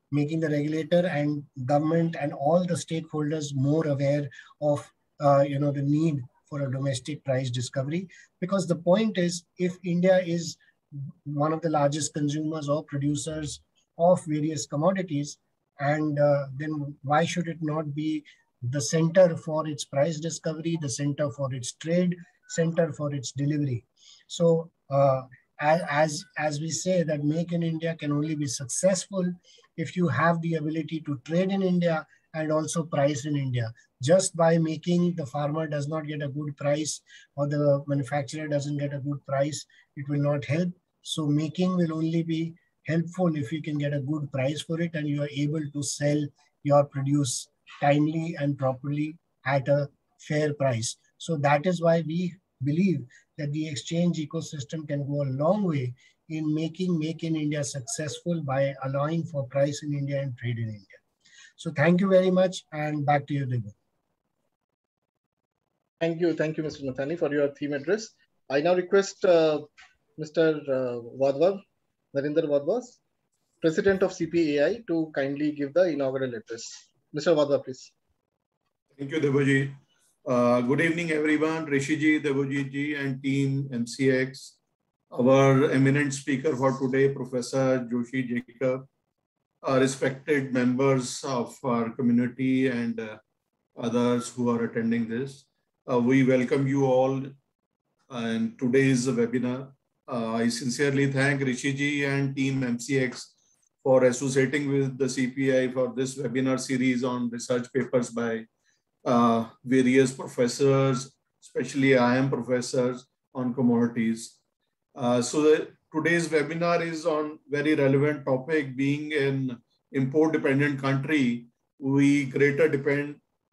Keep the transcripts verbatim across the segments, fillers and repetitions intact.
making the regulator and government and all the stakeholders more aware of uh, you know the need for a domestic price discovery. Because the point is, if India is one of the largest consumers or producers of various commodities, and uh, then why should it not be the center for its price discovery, the center for its trade, center for its delivery? So uh, as, as we say that Make in India can only be successful if you have the ability to trade in India and also price in India. Just by making the farmer does not get a good price or the manufacturer doesn't get a good price, it will not help. So making will only be helpful if you can get a good price for it and you are able to sell your produce timely and properly at a fair price. So that is why we believe that the exchange ecosystem can go a long way in making Make in India successful by allowing for price in India and trade in India. So thank you very much, and back to you, Debu. Thank you. Thank you, Mister Nathani, for your theme address. I now request uh, Mister Uh, Wadhwa, Narinder Wadhwa, President of C P A I, to kindly give the inaugural address. Mister Wadhwa, please. Thank you, Debuji. Uh, good evening, everyone. Rishiji, Debuji ji, and team M C X. Our eminent speaker for today, Professor Joshi Jacob, uh, respected members of our community and uh, others who are attending this. Uh, we welcome you all in today's webinar. Uh, I sincerely thank Rishiji and team M C X for associating with the C P I for this webinar series on research papers by uh, various professors, especially I I M professors on commodities. Uh, so the, today's webinar is on very relevant topic. Being an import dependent country, we greater depend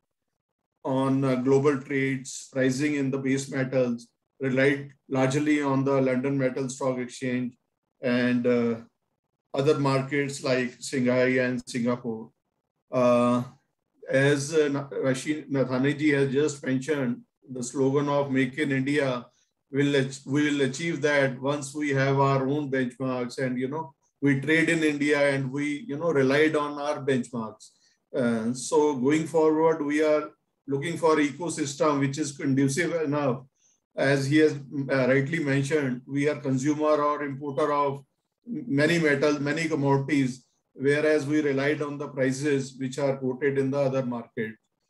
on uh, global trades, pricing in the base metals, relied largely on the London Metal Stock Exchange and uh, other markets like Shanghai and Singapore. Uh, as uh, Nathani ji has just mentioned, the slogan of Make in India will will achieve that once we have our own benchmarks and you know we trade in India and we you know relied on our benchmarks. Uh, so going forward, we are looking for ecosystem which is conducive enough. As he has uh, rightly mentioned, we are consumer or importer of many metals, many commodities, whereas we relied on the prices which are quoted in the other market.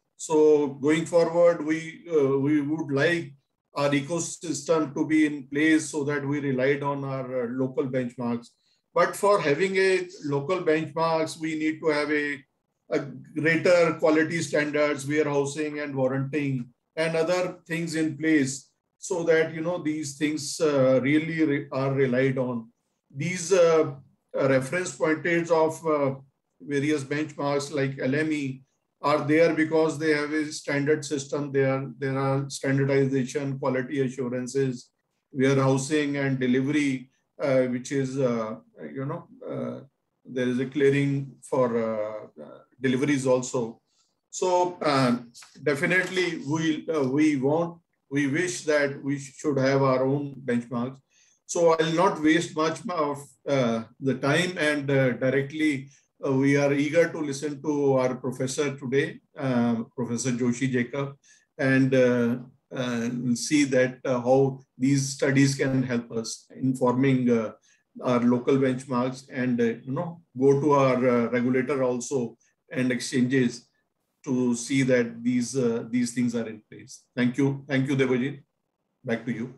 So going forward, we uh, we would like our ecosystem to be in place so that we relied on our uh, local benchmarks. But for having a local benchmarks, we need to have a, a greater quality standards, warehousing and warranting and other things in place so that, you know, these things uh, really re are relied on. These uh, reference pointers of uh, various benchmarks like L M E are there because they have a standard system. There, there are standardization, quality assurances, warehousing and delivery, uh, which is, uh, you know, uh, there is a clearing for uh, uh, deliveries also. So uh, definitely we, uh, we want, we wish that we should have our own benchmarks. So I'll not waste much of uh, the time and uh, directly uh, we are eager to listen to our professor today, uh, Professor Joshi Jacob, and uh, uh, see that uh, how these studies can help us in forming uh, our local benchmarks and uh, you know go to our uh, regulator also and exchanges to see that these uh, these things are in place. Thank you, thank you, Debojit. Back to you.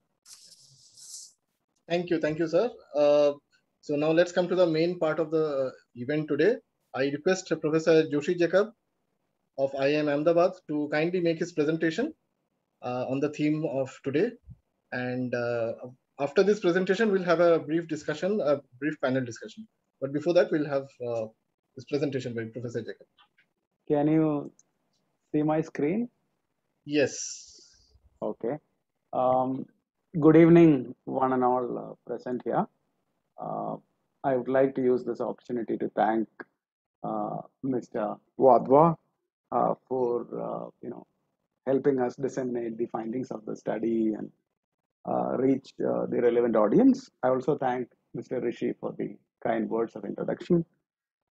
Thank you, thank you, sir. Uh, so now let's come to the main part of the event today. I request Professor Joshi Jacob of I I M Ahmedabad to kindly make his presentation uh, on the theme of today. And uh, after this presentation, we'll have a brief discussion, a brief panel discussion. But before that, we'll have uh, this presentation by Professor Jacob. Can you see my screen? Yes. Okay. Um, good evening, one and all uh, present here. Uh, I would like to use this opportunity to thank uh, Mister Wadhwa uh, for uh, you know helping us disseminate the findings of the study and uh, reach uh, the relevant audience. I also thank Mister Rishi for the kind words of introduction.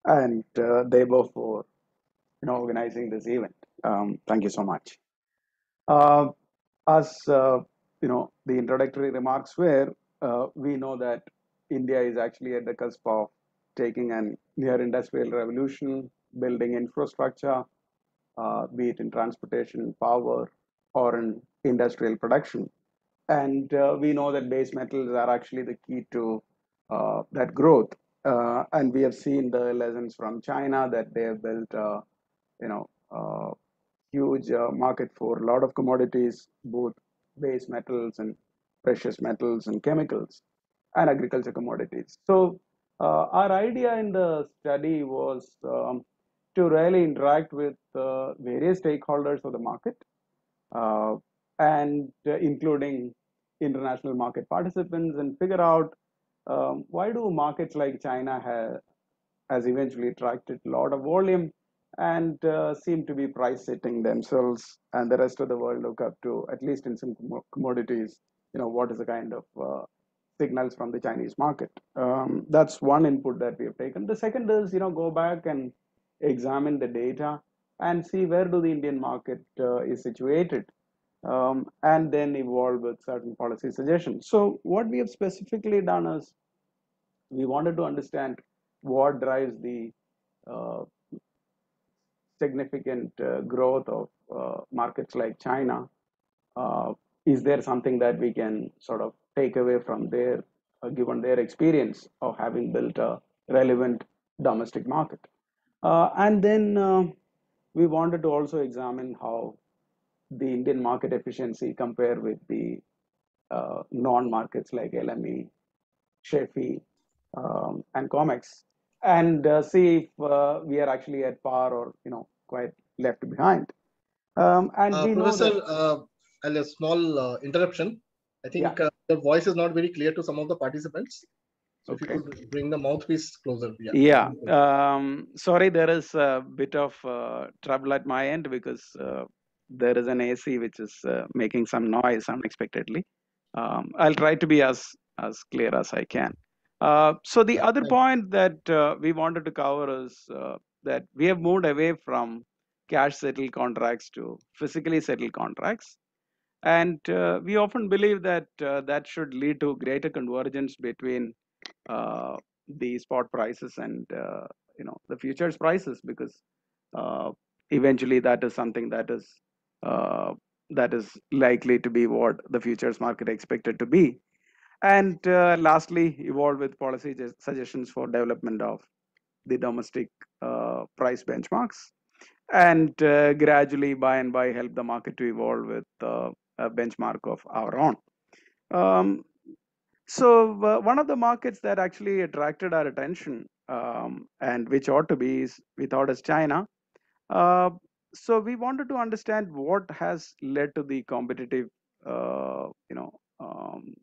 and uh, Debo for you know organizing this event. Um, thank you so much. Uh, as uh, you know, the introductory remarks were, uh, we know that India is actually at the cusp of taking an near industrial revolution, building infrastructure, uh, be it in transportation, power, or in industrial production. And uh, we know that base metals are actually the key to uh, that growth. Uh, and we have seen the lessons from China that they have built, uh, you know, uh, huge uh, market for a lot of commodities, both base metals and precious metals and chemicals and agriculture commodities. So uh, our idea in the study was um, to really interact with uh, various stakeholders of the market, uh, and uh, including international market participants, and figure out um, why do markets like China have has eventually attracted a lot of volume and uh, seem to be price setting themselves, and the rest of the world look up to, at least in some commodities, you know, what is the kind of uh, signals from the Chinese market. Um, that's one input that we have taken. The second is, you know, go back and examine the data and see where do the Indian market uh, is situated, um, and then evolve with certain policy suggestions. So what we have specifically done is we wanted to understand what drives the uh, significant uh, growth of uh, markets like China. Uh, is there something that we can sort of take away from their, uh, given their experience of having built a relevant domestic market? Uh, and then uh, we wanted to also examine how the Indian market efficiency compare with the uh, non-markets like L M E, Shefi, um, and COMEX, and uh, see if uh, we are actually at par or you know quite left behind. Um, and Uh, we know Professor, that uh, a small uh, interruption. I yeah, think uh, the voice is not very clear to some of the participants. So if you okay, could bring the mouthpiece closer. Yeah. yeah. Um, sorry, there is a bit of uh, trouble at my end because uh, there is an A C which is uh, making some noise unexpectedly. Um, I'll try to be as as clear as I can. Uh, so the Yeah. other Thank point that uh, we wanted to cover is uh, that we have moved away from cash settled contracts to physically settled contracts, and uh, we often believe that uh, that should lead to greater convergence between uh, the spot prices and uh, you know the futures prices, because uh, eventually that is something that is uh, that is likely to be what the futures market expected to be. And uh, lastly, evolve with policy suggestions for development of the domestic uh, price benchmarks, and uh, gradually, by and by, help the market to evolve with uh, a benchmark of our own. Um, so, uh, one of the markets that actually attracted our attention, um, and which ought to be, is we thought is China. Uh, so, we wanted to understand what has led to the competitive, uh, you know, um,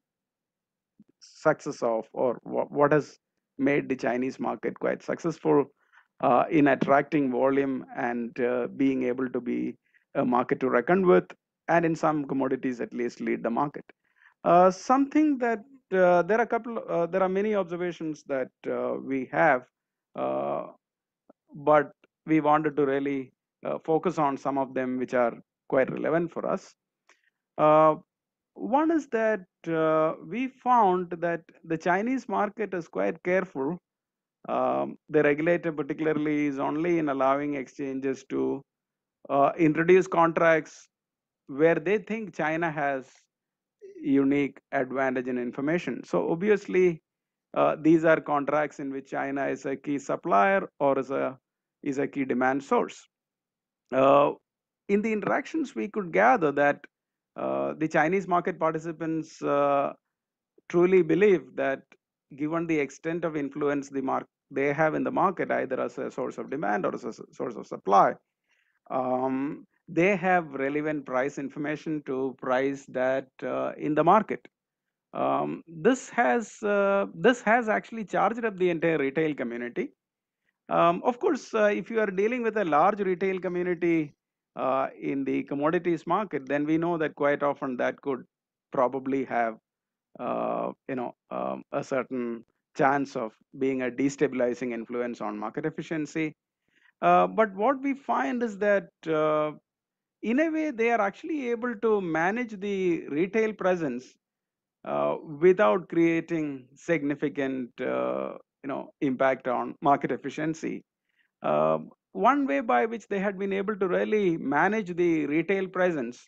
success of, or what, what has made the Chinese market quite successful uh, in attracting volume and uh, being able to be a market to reckon with, and in some commodities at least lead the market. Uh, something that uh, there are a couple, uh, there are many observations that uh, we have, uh, but we wanted to really uh, focus on some of them which are quite relevant for us. Uh, one is that uh, we found that the Chinese market is quite careful. Um, the regulator particularly is only in allowing exchanges to uh, introduce contracts where they think China has unique advantage in information. So obviously, uh, these are contracts in which China is a key supplier or is a is a key demand source. Uh, in the interactions, we could gather that uh, the Chinese market participants uh, truly believe that, given the extent of influence the mark they have in the market, either as a source of demand or as a source of supply, um, they have relevant price information to price that uh, in the market. Um, this has uh, this has actually charged up the entire retail community. Um, of course, uh, if you are dealing with a large retail community uh, in the commodities market, then we know that quite often that could probably have uh, you know um, a certain chance of being a destabilizing influence on market efficiency. Uh, but what we find is that uh, in a way they are actually able to manage the retail presence uh, without creating significant uh, you know impact on market efficiency. Uh, one way by which they had been able to really manage the retail presence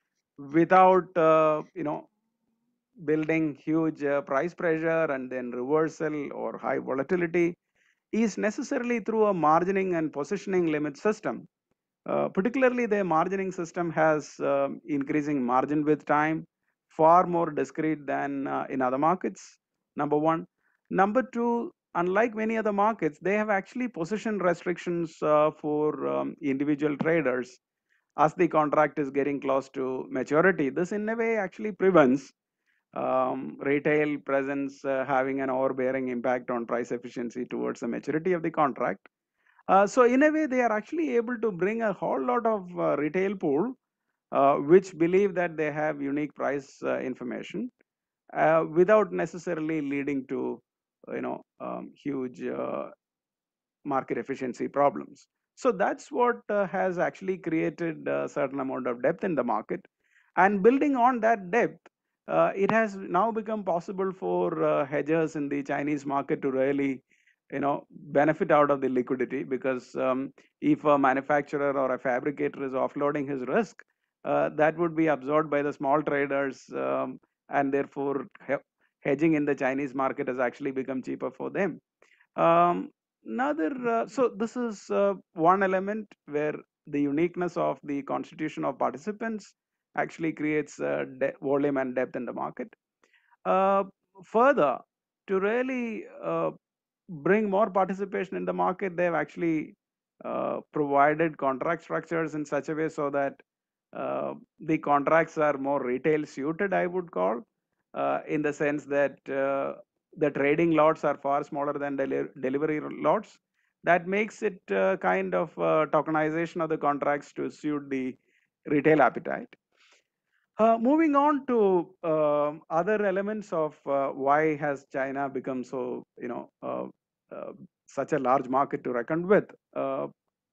without uh, you know building huge uh, price pressure and then reversal or high volatility is necessarily through a margining and positioning limit system. Uh, particularly, the margining system has um, increasing margin with time, far more discrete than uh, in other markets. Number one. Number two, unlike many other markets, they have actually position restrictions uh, for um, individual traders as the contract is getting close to maturity. This, in a way, actually prevents um, retail presence uh, having an overbearing impact on price efficiency towards the maturity of the contract. Uh, so in a way, they are actually able to bring a whole lot of uh, retail pool, uh, which believe that they have unique price uh, information, uh, without necessarily leading to, you know, um, huge uh, market efficiency problems. So that's what uh, has actually created a certain amount of depth in the market. And building on that depth, uh, it has now become possible for uh, hedgers in the Chinese market to really you know benefit out of the liquidity, because um, if a manufacturer or a fabricator is offloading his risk, uh, that would be absorbed by the small traders, um, and therefore he hedging in the Chinese market has actually become cheaper for them. Um, another, uh, so this is uh, one element where the uniqueness of the constitution of participants actually creates uh, volume and depth in the market. Uh, further, to really uh, bring more participation in the market, they've actually uh, provided contract structures in such a way so that uh, the contracts are more retail suited, I would call, uh, in the sense that uh, the trading lots are far smaller than deli delivery lots. That makes it uh, kind of uh, tokenization of the contracts to suit the retail appetite. Uh, moving on to uh, other elements of uh, why has China become so, you know, uh, uh, such a large market to reckon with. Uh,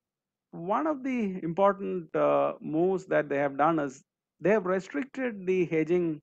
one of the important uh, moves that they have done is they have restricted the hedging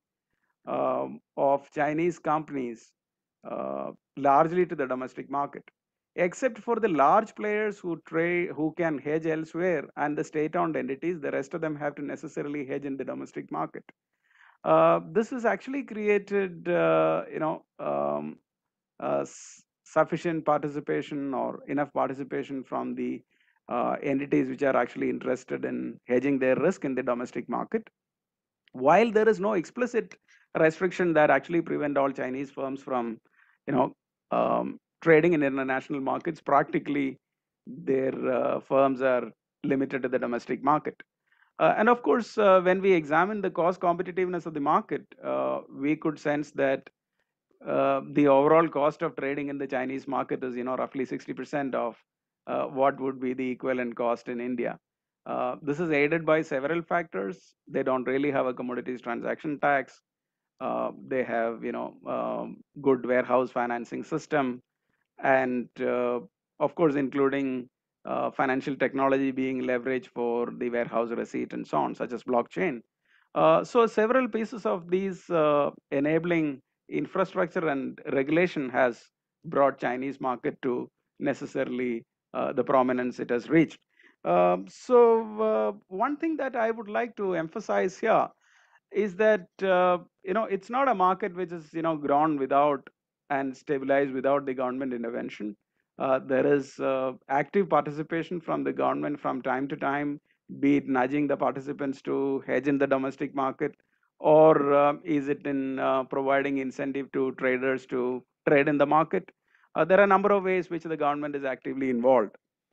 um, of Chinese companies uh, largely to the domestic market, except for the large players who trade, who can hedge elsewhere, and the state-owned entities. The rest of them have to necessarily hedge in the domestic market. Uh, this has actually created, uh, you know, um, uh, sufficient participation or enough participation from the uh, entities which are actually interested in hedging their risk in the domestic market. While there is no explicit restriction that actually prevent all Chinese firms from, you know, um, trading in international markets, practically their uh, firms are limited to the domestic market. Uh, and of course, uh, when we examine the cost competitiveness of the market, uh, we could sense that uh, the overall cost of trading in the Chinese market is, you know, roughly sixty percent of uh, what would be the equivalent cost in India. Uh, this is aided by several factors. They don't really have a commodities transaction tax. Uh, they have, you know, um, good warehouse financing system, and uh, of course, including uh, financial technology being leveraged for the warehouse receipt and so on, such as blockchain. Uh, so several pieces of these uh, enabling infrastructure and regulation has brought Chinese market to necessarily uh, the prominence it has reached. Um, so uh, one thing that I would like to emphasize here is that uh, you know it's not a market which is you know grown without and stabilized without the government intervention. Uh, there is uh, active participation from the government from time to time, be it nudging the participants to hedge in the domestic market, or uh, is it in uh, providing incentive to traders to trade in the market. Uh, there are a number of ways which the government is actively involved.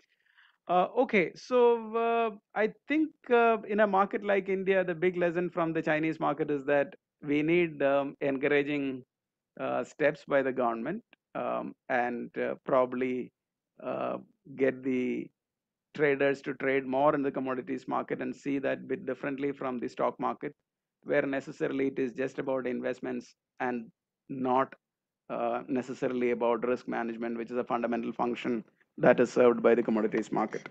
Uh, okay, so uh, I think uh, in a market like India, the big lesson from the Chinese market is that we need um, encouraging uh, steps by the government, um, and uh, probably uh, get the traders to trade more in the commodities market and see that bit differently from the stock market, where necessarily it is just about investments and not uh, necessarily about risk management, which is a fundamental function that is served by the commodities market.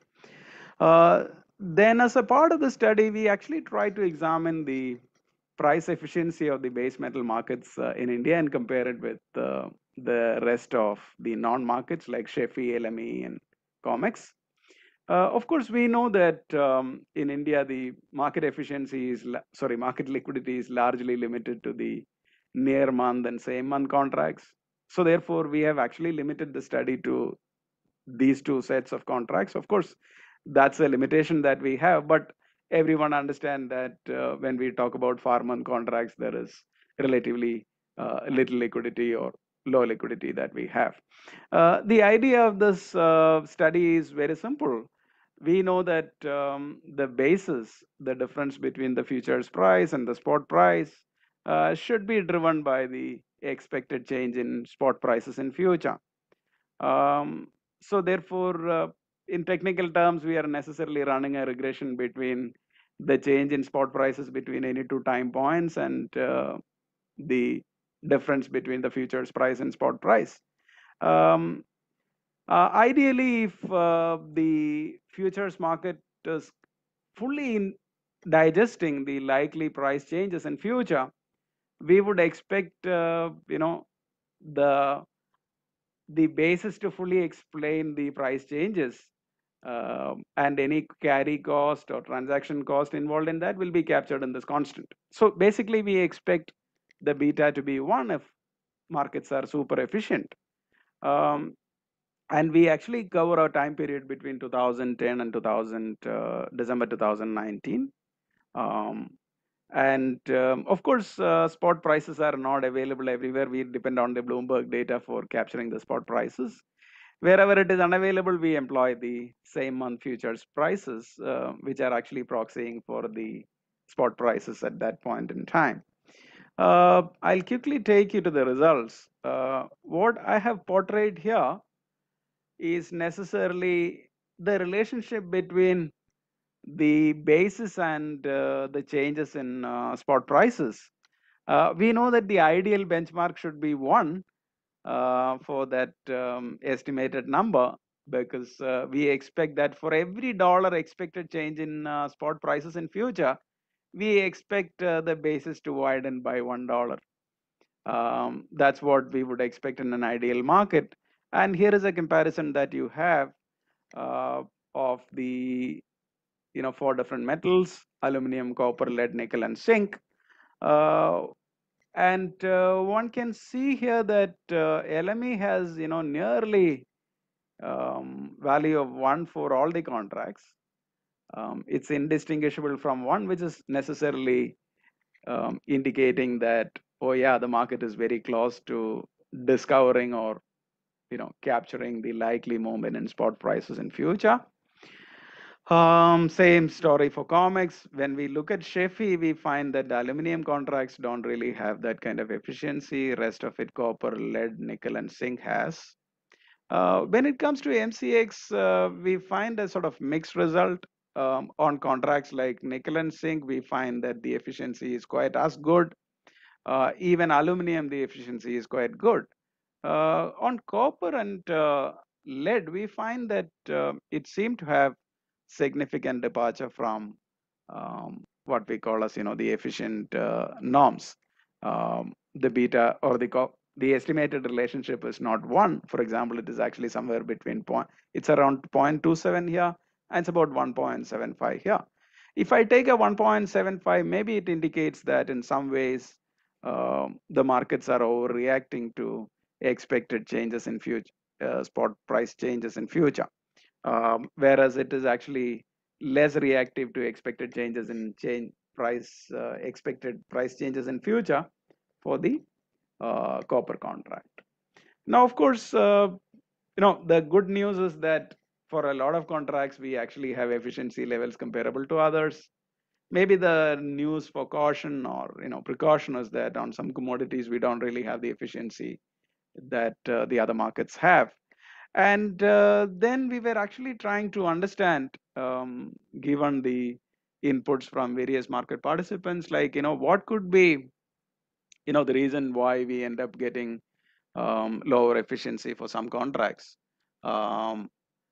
Uh, then as a part of the study, we actually tried to examine the price efficiency of the base metal markets uh, in India and compare it with uh, the rest of the non-markets like SHFE, L M E, and COMEX. Uh, of course, we know that um, in India, the market efficiency is, sorry, market liquidity is largely limited to the near month and same month contracts. So therefore, we have actually limited the study to these two sets of contracts. Of course, that's a limitation that we have, but everyone understand that uh, when we talk about four month contracts, there is relatively uh, little liquidity or low liquidity that we have. Uh, the idea of this uh, study is very simple. We know that um, the basis, the difference between the futures price and the spot price uh, should be driven by the expected change in spot prices in future. Um, so therefore, uh, in technical terms, we are necessarily running a regression between the change in spot prices between any two time points and uh, the difference between the futures price and spot price. Um, uh, ideally, if uh, the futures market is fully in digesting the likely price changes in future, we would expect, uh, you know, the the basis to fully explain the price changes uh, and any carry cost or transaction cost involved in that will be captured in this constant. So basically, we expect the beta to be one if markets are super efficient. Um, and we actually cover a time period between two thousand ten and two thousand, uh, December two thousand nineteen. Um, and um, of course, uh, spot prices are not available everywhere. We depend on the Bloomberg data for capturing the spot prices. Wherever it is unavailable, we employ the same month futures prices, uh, which are actually proxying for the spot prices at that point in time. Uh, I'll quickly take you to the results. Uh, what I have portrayed here is necessarily the relationship between the basis and uh, the changes in uh, spot prices. Uh, we know that the ideal benchmark should be one uh, for that um, estimated number, because uh, we expect that for every dollar expected change in uh, spot prices in future, we expect uh, the basis to widen by one dollar. Um, that's what we would expect in an ideal market. And here is a comparison that you have uh, of the you know four different metals: aluminum, copper, lead, nickel, and zinc. Uh, and uh, one can see here that uh, L M E has you know nearly um, value of one for all the contracts. Um, it's indistinguishable from one, which is necessarily um, indicating that, oh yeah, the market is very close to discovering or you know capturing the likely movement in spot prices in future. Um, same story for COMEX. When we look at SHFE, we find that the aluminum contracts don't really have that kind of efficiency. Rest of it, copper, lead, nickel, and zinc has. Uh, when it comes to M C X, uh, we find a sort of mixed result. Um, on contracts like nickel and zinc, we find that the efficiency is quite as good. Uh, even aluminum, the efficiency is quite good. Uh, on copper and uh, lead, we find that uh, it seemed to have significant departure from um, what we call as you know the efficient uh, norms. Um, the beta or the the estimated relationship is not one. For example, it is actually somewhere between point. It's around zero point two seven here, and it's about one point seven five here. If I take a one point seven five, maybe it indicates that in some ways uh, the markets are overreacting to expected changes in future, uh, spot price changes in future, um, whereas it is actually less reactive to expected changes in change price, uh, expected price changes in future for the uh, copper contract. Now, of course, uh, you know the good news is that for a lot of contracts, we actually have efficiency levels comparable to others. Maybe the news for caution or you know precaution is that on some commodities we don't really have the efficiency that uh, the other markets have. And uh, then we were actually trying to understand, um, given the inputs from various market participants, like, you know, what could be, you know, the reason why we end up getting um, lower efficiency for some contracts. Um,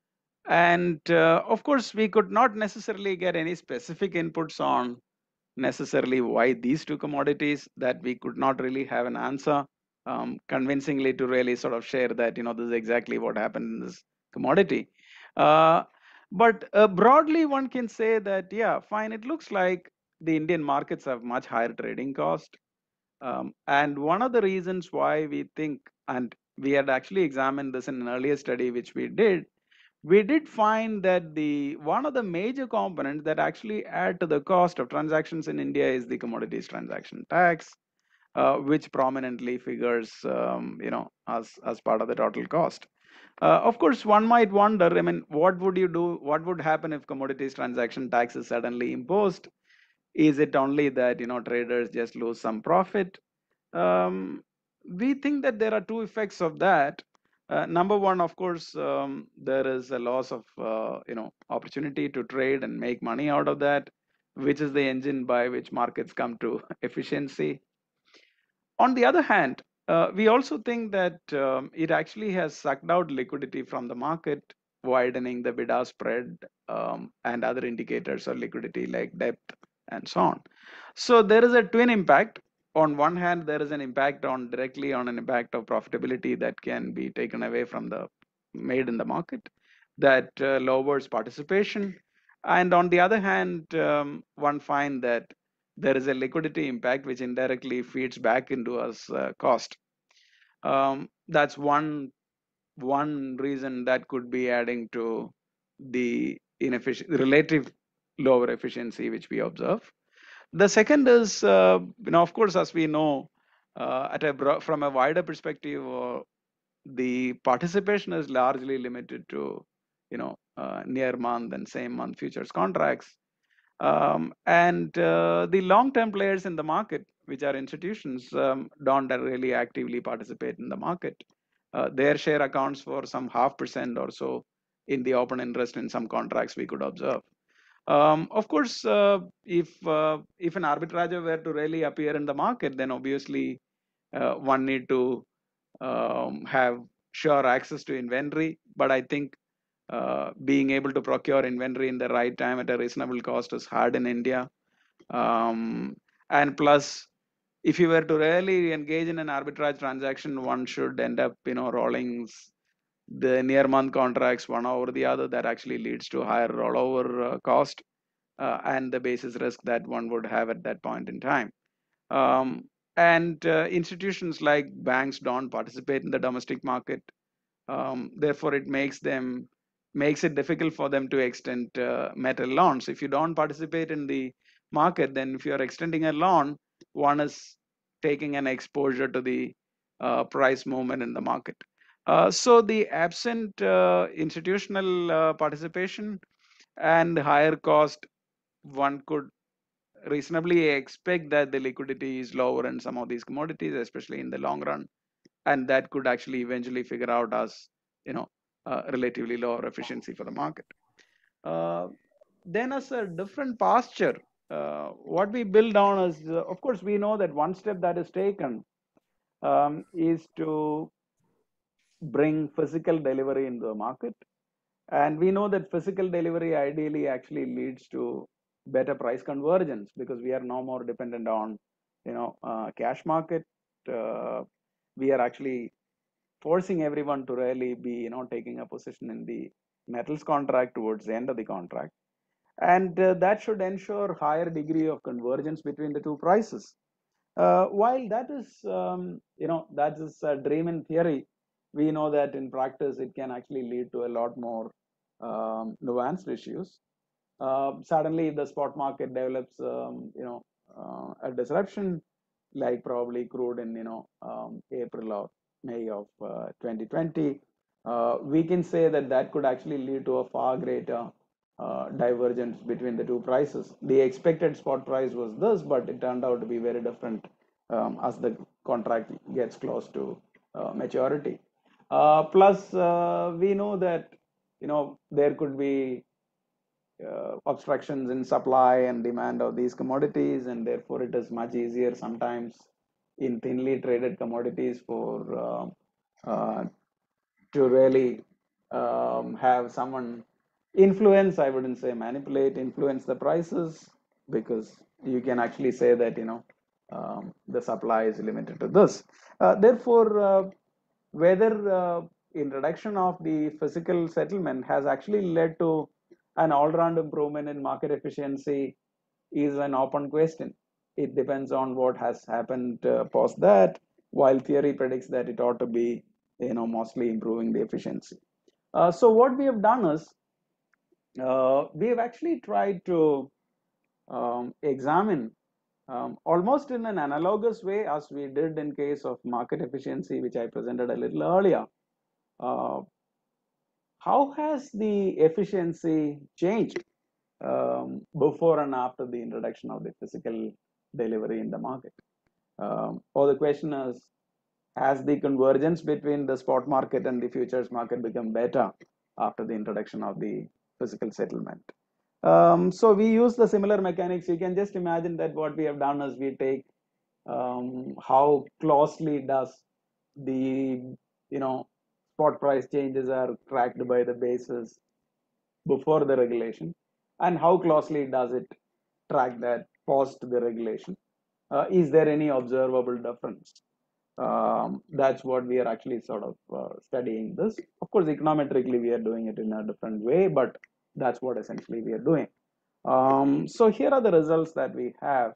and uh, of course, we could not necessarily get any specific inputs on necessarily why these two commodities, that we could not really have an answer um, convincingly to really sort of share that, you know, this is exactly what happened in this commodity. Uh, but uh, broadly, one can say that, yeah, fine, it looks like the Indian markets have much higher trading cost. Um, and one of the reasons why we think, and we had actually examined this in an earlier study which we did, we did find that the one of the major components that actually add to the cost of transactions in India is the commodities transaction tax, uh, which prominently figures, um, you know, as as part of the total cost. Uh, of course, one might wonder, I mean, what would you do? What would happen if commodities transaction tax is suddenly imposed? Is it only that, you know, traders just lose some profit? Um, we think that there are two effects of that. Uh, number one, of course, um, there is a loss of uh, you know, opportunity to trade and make money out of that, which is the engine by which markets come to efficiency. On the other hand, uh, we also think that um, it actually has sucked out liquidity from the market, widening the bid-ask spread um, and other indicators of liquidity like depth and so on. So there is a twin impact. On one hand, there is an impact on directly on an impact of profitability that can be taken away from the made in the market, that uh, lowers participation. And on the other hand, um, one find that there is a liquidity impact which indirectly feeds back into us uh, cost. Um, that's one one reason that could be adding to the inefficient relative lower efficiency which we observe. The second is, uh, you know, of course, as we know, uh, at a from a wider perspective, uh, the participation is largely limited to, you know, uh, near month and same month futures contracts. Um, and uh, the long-term players in the market, which are institutions, um, don't really actively participate in the market. Uh, their share accounts for some half percent or so in the open interest in some contracts we could observe. Um, of course, uh, if uh, if an arbitrager were to really appear in the market, then obviously uh, one need to um, have sure access to inventory. But I think uh, being able to procure inventory in the right time at a reasonable cost is hard in India. Um, and plus, if you were to really engage in an arbitrage transaction, one should end up, you know, rolling the near month contracts one over the other. That actually leads to higher rollover uh, cost uh, and the basis risk that one would have at that point in time. Um, and uh, institutions like banks don't participate in the domestic market. Um, therefore, it makes them makes it difficult for them to extend uh, metal loans. If you don't participate in the market, then if you are extending a loan, one is taking an exposure to the uh, price movement in the market. Uh, so the absent uh, institutional uh, participation and higher cost, one could reasonably expect that the liquidity is lower in some of these commodities, especially in the long run, and that could actually eventually figure out as, you know, uh, relatively lower efficiency for the market. Uh, then as a different posture, uh, what we build on is, uh, of course, we know that one step that is taken um, is to bring physical delivery into the market. And we know that physical delivery ideally actually leads to better price convergence, because we are no more dependent on, you know, uh, cash market. Uh, we are actually forcing everyone to really be, you know, taking a position in the metals contract towards the end of the contract. And uh, that should ensure higher degree of convergence between the two prices. Uh, while that is, um, you know, that is a dream in theory, we know that in practice it can actually lead to a lot more um, nuanced issues. Uh, suddenly, if the spot market develops, um, you know, uh, a disruption, like probably crude in, you know, um, April or May of uh, twenty twenty, uh, we can say that that could actually lead to a far greater uh, divergence between the two prices. The expected spot price was this, but it turned out to be very different um, as the contract gets close to uh, maturity. Uh, plus, uh, we know that, you know, there could be uh, obstructions in supply and demand of these commodities, and therefore it is much easier sometimes in thinly traded commodities for uh, uh, to really um, have someone influence, I wouldn't say manipulate, influence the prices, because you can actually say that, you know, um, the supply is limited to this. Uh, therefore, uh, whether uh, introduction of the physical settlement has actually led to an all-round improvement in market efficiency is an open question. It depends on what has happened uh, post that, while theory predicts that it ought to be, you know, mostly improving the efficiency. Uh, so what we have done is, uh, we have actually tried to um, examine um, almost in an analogous way as we did in case of market efficiency, which I presented a little earlier. Uh, how has the efficiency changed um, before and after the introduction of the physical delivery in the market? Um, or the question is, has the convergence between the spot market and the futures market become better after the introduction of the physical settlement? Um, so we use the similar mechanics. You can just imagine that what we have done is we take um, how closely does the, you know, spot price changes are tracked by the basis before the regulation, and how closely does it track that post the regulation. Uh, is there any observable difference? Um, that's what we are actually sort of uh, studying this. Of course, econometrically we are doing it in a different way, but that's what essentially we are doing. Um, so here are the results that we have.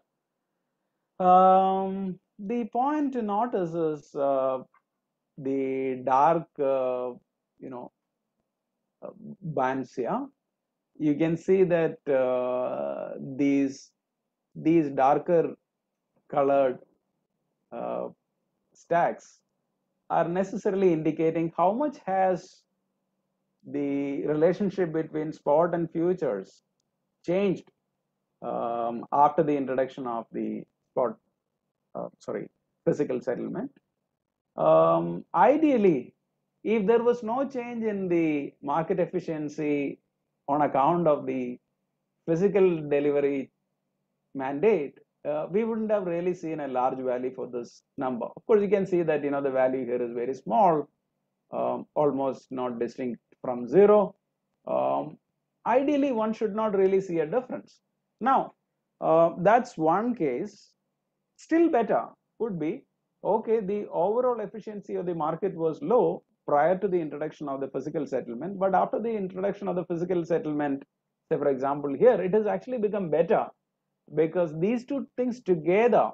Um, the point to notice is uh, the dark, uh, you know, uh, bands here. You can see that uh, these these darker colored uh, stacks are necessarily indicating how much has the relationship between spot and futures changed um, after the introduction of the spot, uh, sorry, physical settlement. Um, ideally, if there was no change in the market efficiency on account of the physical delivery mandate, uh, we wouldn't have really seen a large value for this number. Of course, you can see that, you know, the value here is very small, um, almost not distinct from zero. Um, ideally, one should not really see a difference. Now, uh, that's one case. Still better would be, okay, the overall efficiency of the market was low prior to the introduction of the physical settlement, but after the introduction of the physical settlement, say for example here, it has actually become better, because these two things together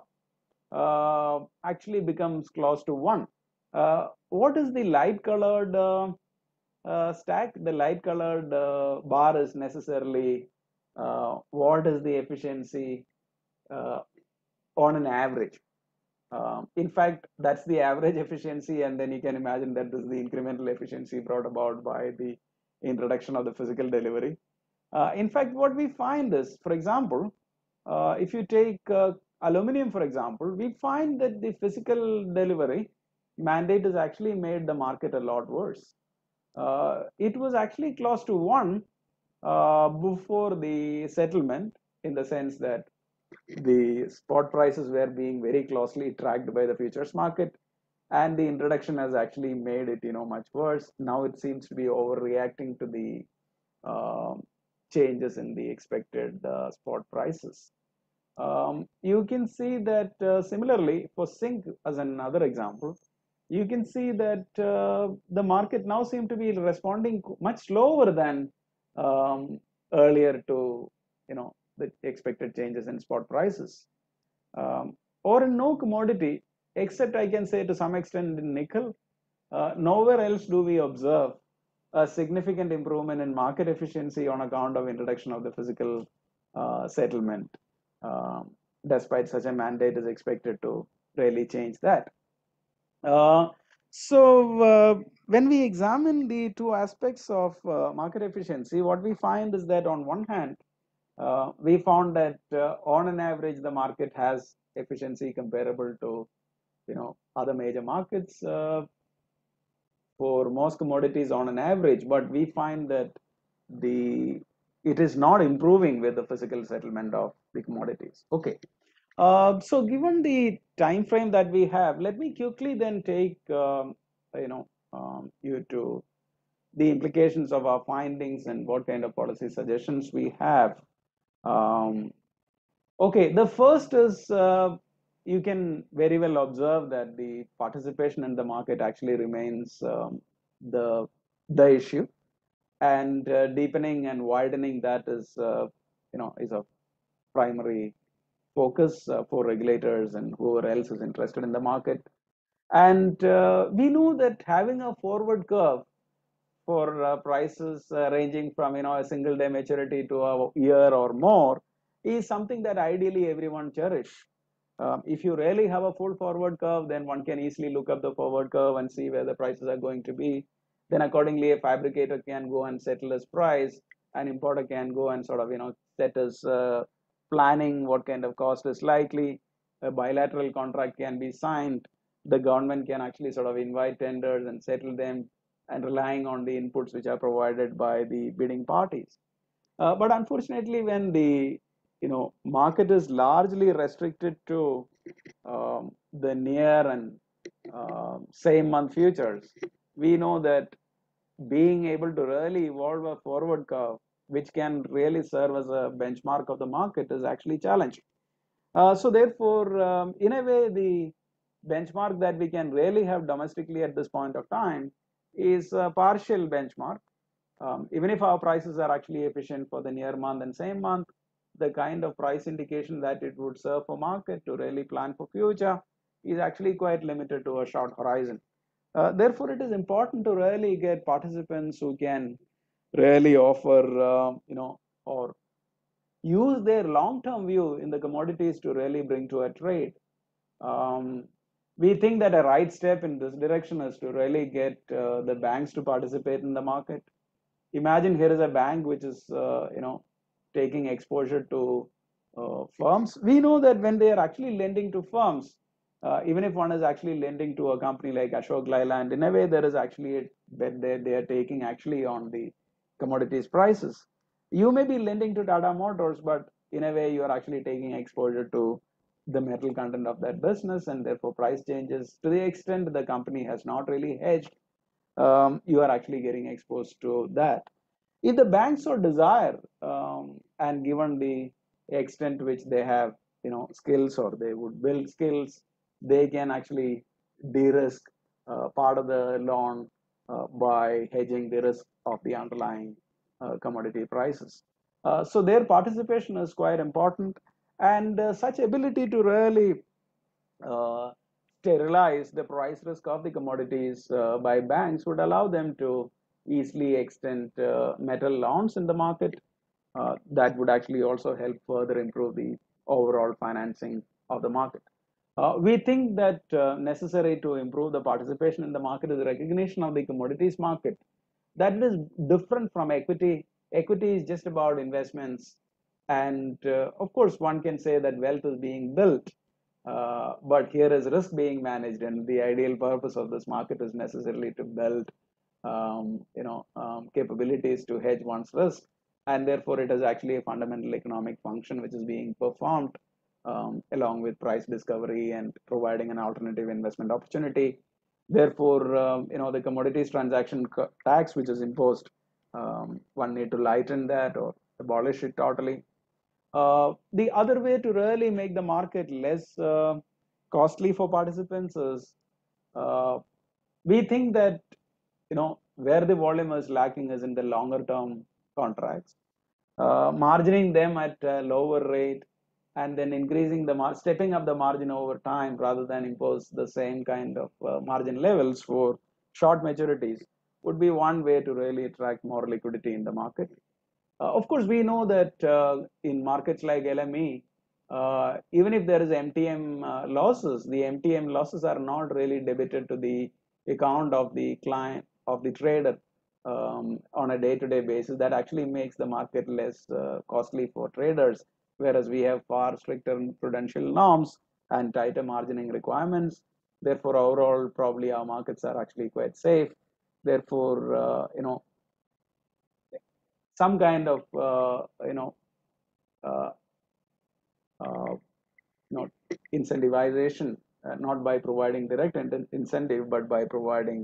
uh, actually becomes close to one. Uh, what is the light colored uh, uh, stack? The light colored uh, bar is necessarily uh, what is the efficiency uh, on an average. Um, in fact, that's the average efficiency, and then you can imagine that this is the incremental efficiency brought about by the introduction of the physical delivery. Uh, in fact, what we find is, for example, uh, if you take uh, aluminum, for example, we find that the physical delivery mandate has actually made the market a lot worse. Uh, it was actually close to one uh, before the settlement, in the sense that the spot prices were being very closely tracked by the futures market, and the introduction has actually made it, you know, much worse. Now it seems to be overreacting to the uh, changes in the expected uh, spot prices. Um, you can see that uh, similarly for zinc, as another example, you can see that uh, the market now seems to be responding much slower than um, earlier to, you know, the expected changes in spot prices. Um, or in no commodity, except I can say to some extent in nickel, uh, nowhere else do we observe a significant improvement in market efficiency on account of introduction of the physical uh, settlement, um, despite such a mandate is expected to really change that. Uh, so uh, when we examine the two aspects of uh, market efficiency, what we find is that on one hand, uh, we found that uh, on an average, the market has efficiency comparable to, you know, other major markets uh, for most commodities on an average, but we find that the it is not improving with the physical settlement of the commodities. Okay. Uh, so given the time frame that we have, let me quickly then take um, you know, um, you to the implications of our findings and what kind of policy suggestions we have. Um, okay, the first is uh, you can very well observe that the participation in the market actually remains um, the the issue, and uh, deepening and widening that is uh, you know is a primary focus uh, for regulators and whoever else is interested in the market. And uh, we know that having a forward curve for uh, prices uh, ranging from you know a single day maturity to a year or more is something that ideally everyone cherish. Um, if you really have a full forward curve, then one can easily look up the forward curve and see where the prices are going to be. Then accordingly, a fabricator can go and settle his price, an importer can go and sort of you know set his uh, planning what kind of cost is likely. A bilateral contract can be signed. The government can actually sort of invite tenders and settle them, and relying on the inputs which are provided by the bidding parties. Uh, but unfortunately, when the you know market is largely restricted to um, the near and uh, same month futures, we know that being able to really evolve a forward curve which can really serve as a benchmark of the market is actually challenging. Uh, so therefore, um, in a way, the benchmark that we can really have domestically at this point of time is a partial benchmark. Um, even if our prices are actually efficient for the near month and same month, the kind of price indication that it would serve for market to really plan for future is actually quite limited to a short horizon. Uh, therefore, it is important to really get participants who can really offer, uh, you know, or use their long-term view in the commodities to really bring to a trade. Um, we think that a right step in this direction is to really get uh, the banks to participate in the market. Imagine here is a bank which is uh, you know taking exposure to uh, firms. We know that when they are actually lending to firms, uh, even if one is actually lending to a company like Ashok Leyland, in a way there is actually a bet they, they are taking actually on the commodities prices. You may be lending to Tata Motors, but in a way you are actually taking exposure to the metal content of that business, and therefore price changes to the extent the company has not really hedged, um, you are actually getting exposed to that. If the banks so desire, um, and given the extent to which they have, you know, skills or they would build skills, they can actually de-risk uh, part of the loan uh, by hedging the risk of the underlying uh, commodity prices. Uh, so their participation is quite important, and uh, such ability to really uh, sterilize the price risk of the commodities uh, by banks would allow them to easily extend uh, metal loans in the market. Uh, that would actually also help further improve the overall financing of the market. Uh, we think that uh, necessary to improve the participation in the market is the recognition of the commodities market, that it is different from equity. Equity is just about investments, and uh, of course one can say that wealth is being built, uh, but here is risk being managed, and the ideal purpose of this market is necessarily to build um, you know um, capabilities to hedge one's risk, and therefore it is actually a fundamental economic function which is being performed um, along with price discovery and providing an alternative investment opportunity. Therefore, um, you know, the commodities transaction tax which is imposed, um, one need to lighten that or abolish it totally. Uh, the other way to really make the market less uh, costly for participants is, uh, we think that you know where the volume is lacking is in the longer term contracts, uh, margining them at a lower rate, and then increasing the mar- stepping up the margin over time rather than impose the same kind of uh, margin levels for short maturities would be one way to really attract more liquidity in the market. Uh, of course, we know that uh, in markets like L M E, uh, even if there is M T M uh, losses, the M T M losses are not really debited to the account of the client, of the trader, um, on a day-to-day basis. That actually makes the market less uh, costly for traders, whereas we have far stricter prudential norms and tighter margining requirements. Therefore, overall, probably our markets are actually quite safe. Therefore, uh, you know, some kind of uh, you know uh, uh, you know incentivization, uh, not by providing direct incentive but by providing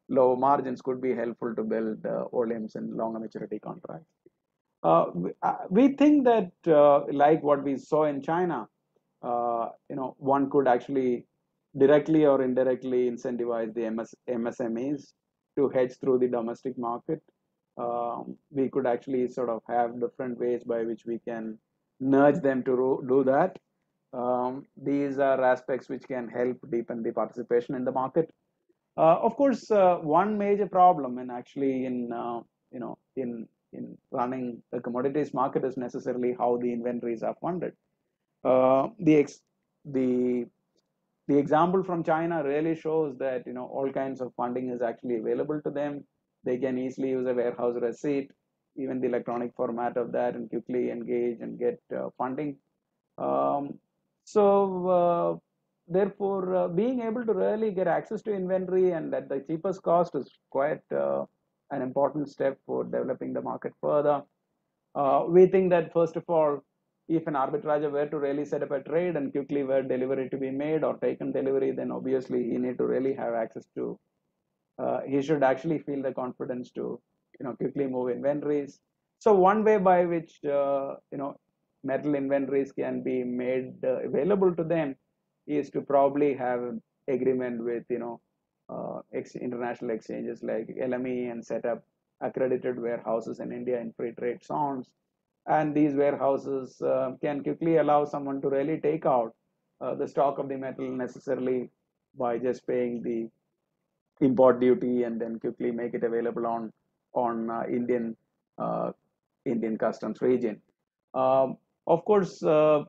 low margins could be helpful to build uh, volumes in longer maturity contracts. Uh, we, uh, we think that uh, like what we saw in China, uh, you know, one could actually directly or indirectly incentivize the M S, M S M Es to hedge through the domestic market. Um, we could actually sort of have different ways by which we can nudge them to do that. Um, these are aspects which can help deepen the participation in the market. Uh, of course, uh, one major problem in actually in uh, you know in in running the commodities market is necessarily how the inventories are funded. Uh, the ex the the example from China really shows that you know all kinds of funding is actually available to them. They can easily use a warehouse receipt, even the electronic format of that, and quickly engage and get uh, funding. Um, so uh, therefore, uh, being able to really get access to inventory and at the cheapest cost is quite uh, an important step for developing the market further. Uh, we think that first of all, if an arbitrager were to really set up a trade and quickly were delivery to be made or taken delivery, then obviously he need to really have access to, uh, he should actually feel the confidence to, you know, quickly move inventories. So one way by which, uh, you know, metal inventories can be made uh, available to them is to probably have agreement with, you know, uh, ex international exchanges like L M E and set up accredited warehouses in India in free trade zones. And these warehouses uh, can quickly allow someone to really take out uh, the stock of the metal necessarily by just paying the import duty and then quickly make it available on on uh, Indian uh, Indian customs region. Um, of course, uh,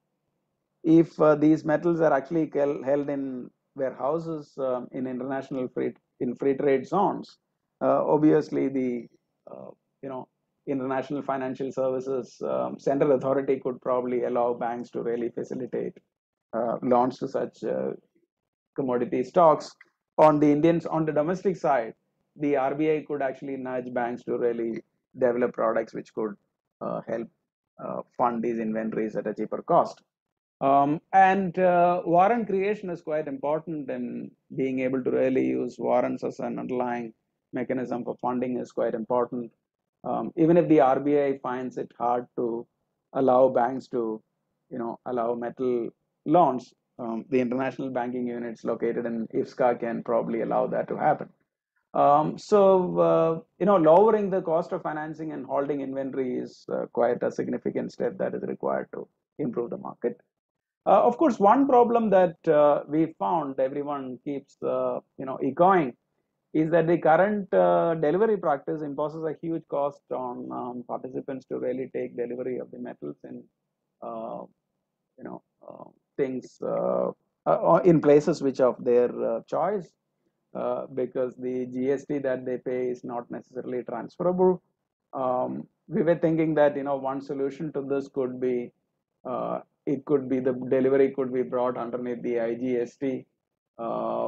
if uh, these metals are actually held in warehouses um, in international free in free trade zones, uh, obviously the uh, you know international financial services um, central authority could probably allow banks to really facilitate uh, loans to such uh, commodity stocks. On the Indians, on the domestic side, the R B I could actually nudge banks to really develop products which could uh, help uh, fund these inventories at a cheaper cost. Um, and uh, warrant creation is quite important, and being able to really use warrants as an underlying mechanism for funding is quite important. Um, even if the R B I finds it hard to allow banks to, you know, allow metal loans, um, the international banking units located in I F S C A can probably allow that to happen. Um, so, uh, you know, lowering the cost of financing and holding inventory is uh, quite a significant step that is required to improve the market. Uh, of course, one problem that uh, we found everyone keeps, uh, you know, echoing is that the current uh, delivery practice imposes a huge cost on um, participants to really take delivery of the metals in, uh, you know, uh, things uh, uh, in places which of their uh, choice, uh, because the G S T that they pay is not necessarily transferable. Um, we were thinking that, you know, one solution to this could be, uh, it could be the delivery could be brought underneath the I G S T, uh,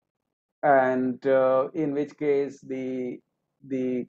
and uh, in which case the the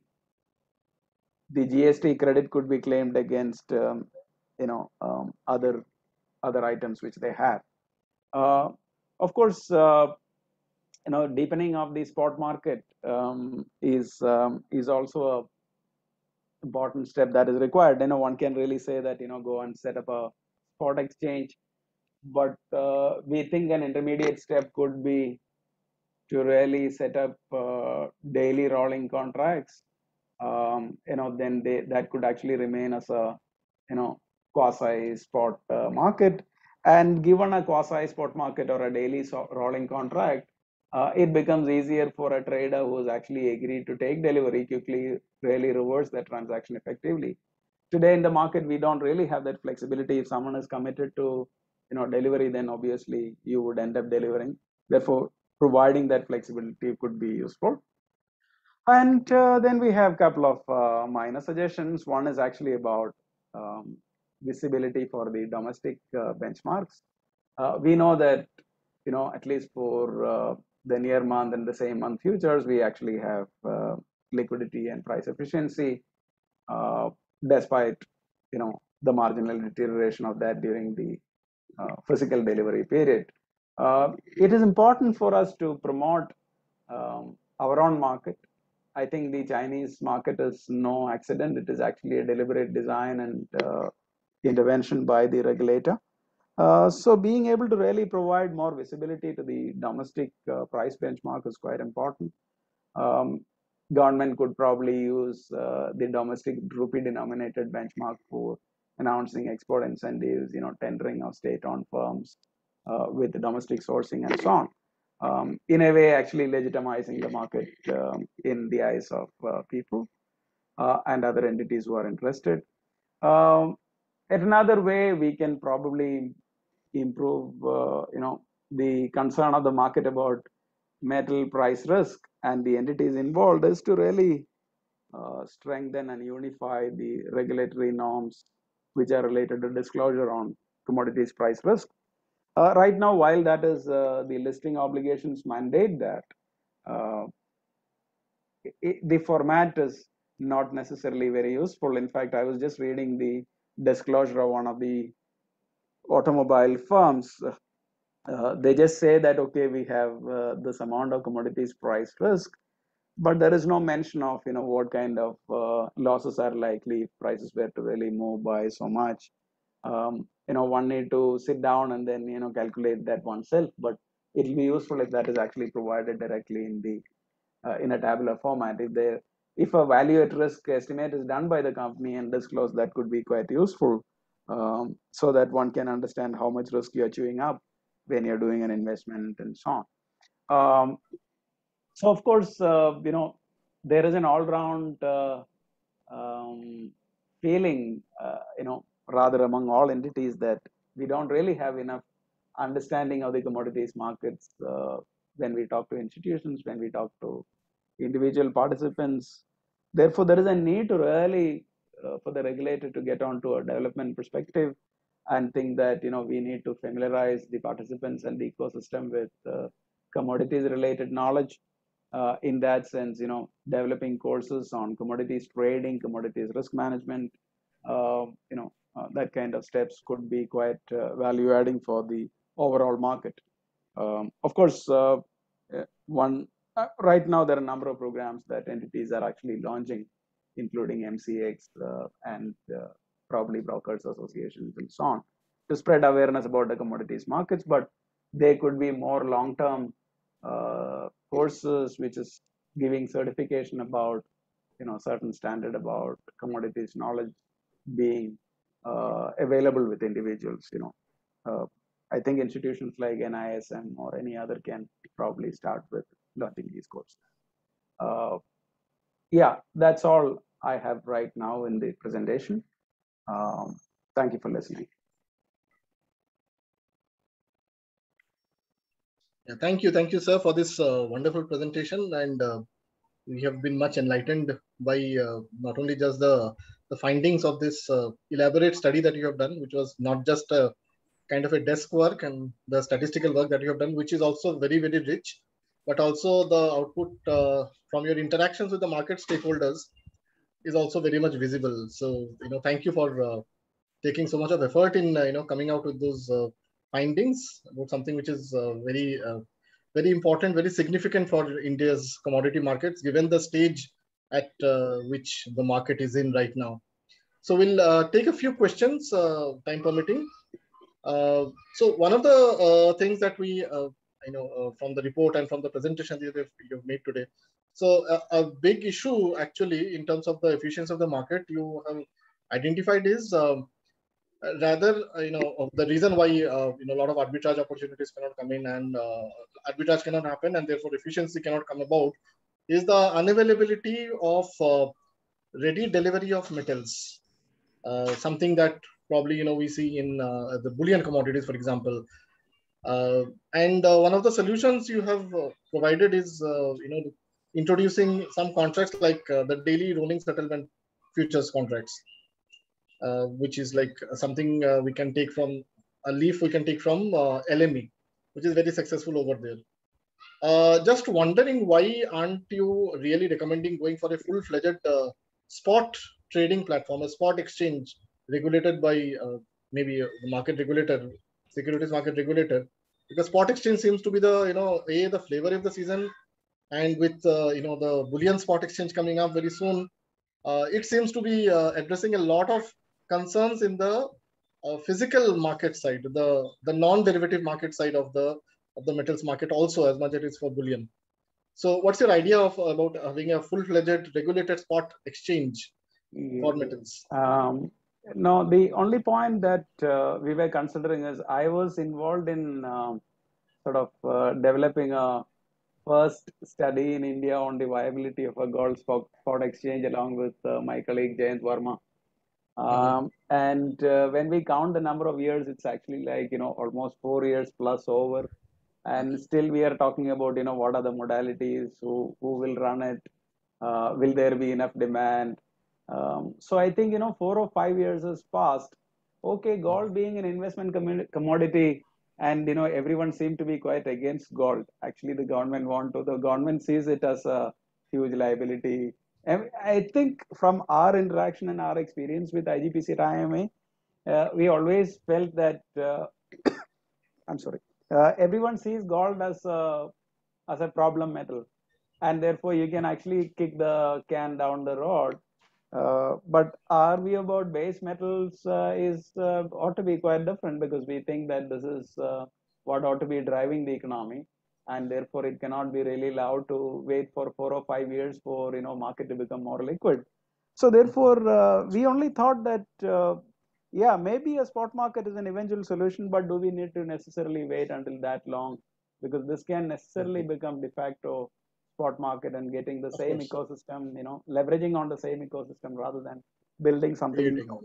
the G S T credit could be claimed against um, you know um, other other items which they have. Uh, of course, uh, you know deepening of the spot market um, is um, is also a important step that is required. You know, one can really say that, you know, go and set up a spot exchange, but uh, we think an intermediate step could be to really set up uh, daily rolling contracts. Um, you know, then they, that could actually remain as a, you know, quasi spot uh, market. And given a quasi spot market or a daily so rolling contract, uh, it becomes easier for a trader who's actually agreed to take delivery quickly really reverse that transaction effectively. Today in the market, we don't really have that flexibility. If someone is committed to, you know, delivery, then obviously you would end up delivering. Therefore, providing that flexibility could be useful. And uh, then we have a couple of uh, minor suggestions. One is actually about um, visibility for the domestic uh, benchmarks. Uh, we know that, you know, at least for uh, the near month and the same month futures, we actually have uh, liquidity and price efficiency, uh, despite, you know, the marginal deterioration of that during the uh, physical delivery period. Uh, it is important for us to promote um, our own market. I think the Chinese market is no accident. It is actually a deliberate design and uh, intervention by the regulator. Uh, so being able to really provide more visibility to the domestic uh, price benchmark is quite important. Um, government could probably use uh, the domestic rupee denominated benchmark for announcing export incentives, you know, tendering of state-owned firms uh, with domestic sourcing and so on. Um, in a way, actually legitimizing the market um, in the eyes of uh, people uh, and other entities who are interested. Um, at another way, we can probably improve, uh, you know, the concern of the market about metal price risk and the entities involved is to really uh, strengthen and unify the regulatory norms which are related to disclosure on commodities price risk. Uh, right now, while that is uh, the listing obligations mandate that, uh, it, the format is not necessarily very useful. In fact, I was just reading the disclosure of one of the automobile firms. Uh, they just say that, okay, we have uh, this amount of commodities price risk, but there is no mention of, you know, what kind of uh, losses are likely if prices were to really move by so much. Um, you know, one need to sit down and then, you know, calculate that oneself, but it will be useful if that is actually provided directly in the uh, in a tabular format. If there, if a value at risk estimate is done by the company and disclosed, that could be quite useful, um, so that one can understand how much risk you're chewing up when you're doing an investment and so on. Um, so of course, uh, you know, there is an all-round uh, um, feeling, uh, you know, rather among all entities that we don't really have enough understanding of the commodities markets uh, when we talk to institutions, when we talk to individual participants. Therefore, there is a need to really, uh, for the regulator to get onto a development perspective and think that, you know, we need to familiarize the participants and the ecosystem with uh, commodities related knowledge. Uh, in that sense, you know, developing courses on commodities trading, commodities risk management, uh, you know, uh, that kind of steps could be quite uh, value adding for the overall market. Um, of course, uh, one uh, right now there are a number of programs that entities are actually launching, including M C X uh, and uh, probably brokers associations and so on, to spread awareness about the commodities markets. But they could be more long-term uh, courses, which is giving certification about, you know, certain standard about commodities knowledge being uh, available with individuals. You know, uh, I think institutions like N I S M or any other can probably start with launching these courses. Uh, yeah, that's all I have right now in the presentation. Um, thank you for listening. Yeah, thank you, thank you, sir, for this uh, wonderful presentation, and uh, we have been much enlightened by uh, not only just the the findings of this uh, elaborate study that you have done, which was not just a kind of a desk work, and the statistical work that you have done, which is also very, very rich, but also the output uh, from your interactions with the market stakeholders is also very much visible. So, you know, thank you for uh, taking so much of effort in, uh, you know, coming out with those uh, findings about something which is uh, very, uh, very important, very significant for India's commodity markets, given the stage at uh, which the market is in right now. So we'll uh, take a few questions, uh, time permitting. Uh, so one of the uh, things that we, uh, you know, uh, from the report and from the presentation that you've made today, so a, a big issue actually in terms of the efficiency of the market you have identified is um, rather, uh, you know, the reason why, uh, you know, a lot of arbitrage opportunities cannot come in and uh, arbitrage cannot happen and therefore efficiency cannot come about is the unavailability of uh, ready delivery of metals. Uh, something that probably, you know, we see in uh, the bullion commodities, for example. Uh, and uh, one of the solutions you have uh, provided is, uh, you know, introducing some contracts like uh, the daily rolling settlement futures contracts, uh, which is like something uh, we can take from a leaf we can take from uh, L M E, which is very successful over there. Uh, just wondering why aren't you really recommending going for a full-fledged uh, spot trading platform, a spot exchange regulated by uh, maybe the market regulator, securities market regulator, because spot exchange seems to be the, you know, a the flavor of the season, and with uh, you know the bullion spot exchange coming up very soon, uh, it seems to be uh, addressing a lot of concerns in the uh, physical market side, the the non-derivative market side of the of the metals market also, as much as it is for bullion. So, what's your idea of about having a full-fledged regulated spot exchange for metals? Um, no, the only point that uh, we were considering is I was involved in uh, sort of uh, developing a first study in India on the viability of a gold spot, spot exchange along with uh, my colleague Jayant Verma. Um, mm-hmm. And uh, when we count the number of years, it's actually like, you know, almost four years plus over. And still we are talking about, you know, what are the modalities, who, who will run it, uh, will there be enough demand? Um, so I think, you know, four or five years has passed. Okay, gold being an investment com commodity, and, you know, everyone seemed to be quite against gold. Actually, the government want to, the government sees it as a huge liability. And I think from our interaction and our experience with I G P C I M A, uh, we always felt that, uh, I'm sorry, uh, everyone sees gold as a, as a problem metal. And therefore, you can actually kick the can down the road. Uh, but our view about base metals uh, is uh, ought to be quite different, because we think that this is uh, what ought to be driving the economy, and therefore it cannot be really allowed to wait for four or five years for, you know, market to become more liquid. So therefore, uh, we only thought that uh, yeah, maybe a spot market is an eventual solution, but do we need to necessarily wait until that long? Because this can necessarily become de facto spot market and getting the of same course. ecosystem, you know, leveraging on the same ecosystem rather than building something new.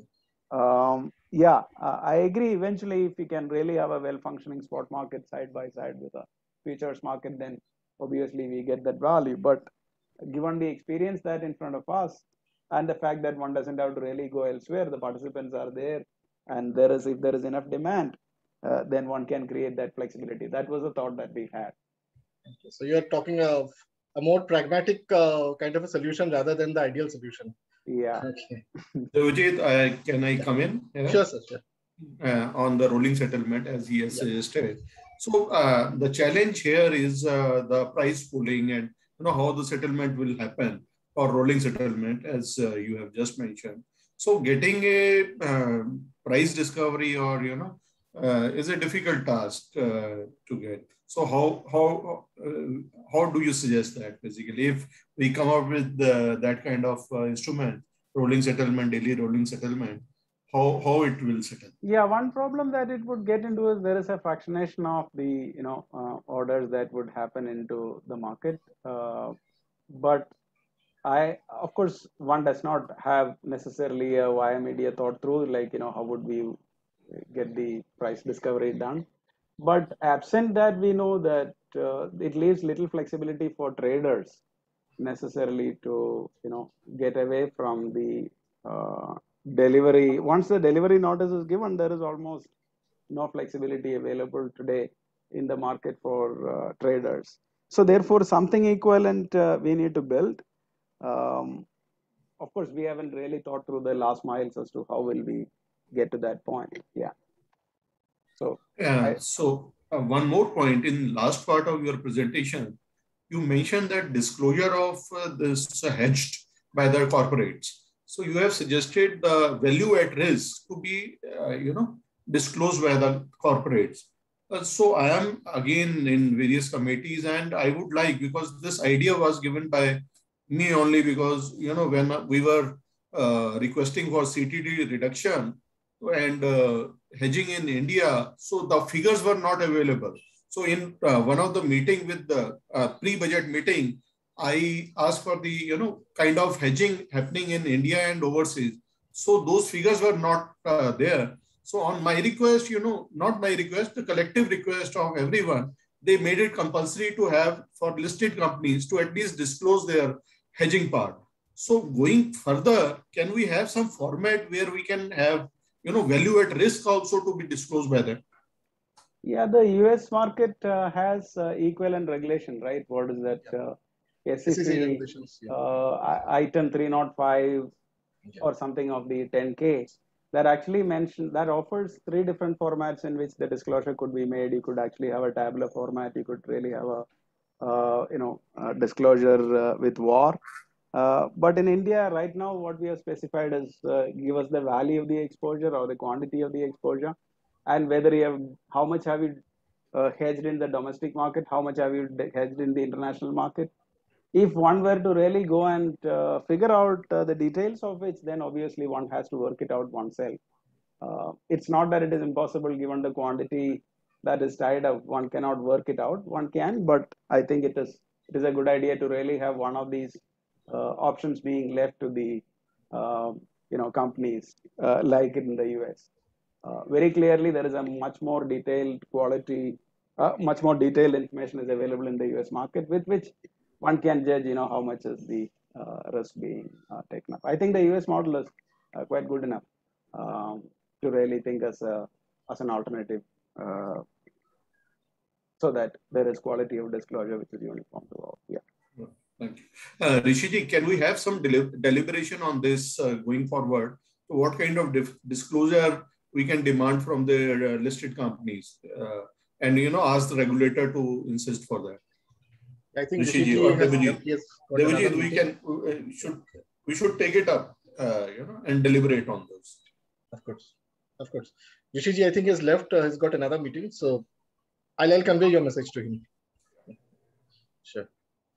Um, yeah, uh, I agree. Eventually, if we can really have a well-functioning spot market side by side with a futures market, then obviously we get that value. But given the experience that in front of us, and the fact that one doesn't have to really go elsewhere, the participants are there, and there is, if there is enough demand, uh, then one can create that flexibility. That was the thought that we had. Okay. So you're talking of a more pragmatic uh, kind of a solution rather than the ideal solution. Yeah. Okay. Devajit, uh, can I come in? Yeah? Sure, sir. Sure. Uh, on the rolling settlement, as he has yeah. suggested. So uh, the challenge here is uh, the price pooling, and you know how the settlement will happen for rolling settlement, as uh, you have just mentioned. So getting a uh, price discovery, or you know, uh, is a difficult task uh, to get. So how how uh, how do you suggest that, basically, if we come up with the, that kind of uh, instrument, rolling settlement, daily rolling settlement? How, how it will settle? Yeah, one problem that it would get into is there is a fractionation of the, you know, uh, orders that would happen into the market. Uh, but I, of course, one does not have necessarily a via media thought through, like, you know, how would we get the price discovery done. But absent that, we know that uh, it leaves little flexibility for traders necessarily to, you know, get away from the uh, delivery. Once the delivery notice is given, there is almost no flexibility available today in the market for uh, traders. So therefore, something equivalent uh, we need to build. Um, of course, we haven't really thought through the last miles as to how will we get to that point. Yeah. So yeah. I, so uh, one more point in last part of your presentation, you mentioned that disclosure of uh, this uh, hedged by the corporates. So you have suggested the value at risk to be, uh, you know, disclosed by the corporates. Uh, so I am again in various committees, and I would like, because this idea was given by me only, because, you know, when we were uh, requesting for C T D reduction and uh, hedging in India, so the figures were not available. So in uh, one of the meeting with the uh, pre-budget meeting, I asked for the, you know, kind of hedging happening in India and overseas. So those figures were not uh, there. So on my request, you know, not my request, the collective request of everyone, they made it compulsory to have for listed companies to at least disclose their hedging part. So going further, can we have some format where we can have, you know, value at risk also to be disclosed by them? Yeah, the U S market uh, has uh, equivalent regulation, right? What is that? Yeah. Uh, S E C yeah. uh, item three oh five yeah. or something of the ten K that actually mentioned, that offers three different formats in which the disclosure could be made. You could actually have a tabular format. You could really have a uh, you know, uh, disclosure uh, with war. Uh, but in India, right now, what we have specified is uh, give us the value of the exposure or the quantity of the exposure, and whether you have how much have you uh, hedged in the domestic market, how much have you hedged in the international market. If one were to really go and uh, figure out uh, the details of which, then obviously one has to work it out oneself. Uh, it's not that it is impossible given the quantity that is tied up. One cannot work it out. One can, but I think it is it is a good idea to really have one of these uh, options being left to the uh, you know companies uh, like in the U S. Uh, very clearly, there is a much more detailed quality, uh, much more detailed information is available in the U S market, with which one can judge, you know, how much is the uh, risk being uh, taken up. I think the U S model is uh, quite good enough um, to really think as a as an alternative, uh, so that there is quality of disclosure which is uniform to all. Yeah. Thank you. Uh, Rishiji, can we have some deli deliberation on this uh, going forward? So what kind of disclosure we can demand from the uh, listed companies, uh, and you know, ask the regulator to insist for that? I think Rishiji or Debojit, Debojit, we can uh, should we should take it up, uh, you know, and deliberate on those. Of course, of course. Rishiji, I think, has left. Uh, he's got another meeting, so I'll, I'll convey your message to him. Sure.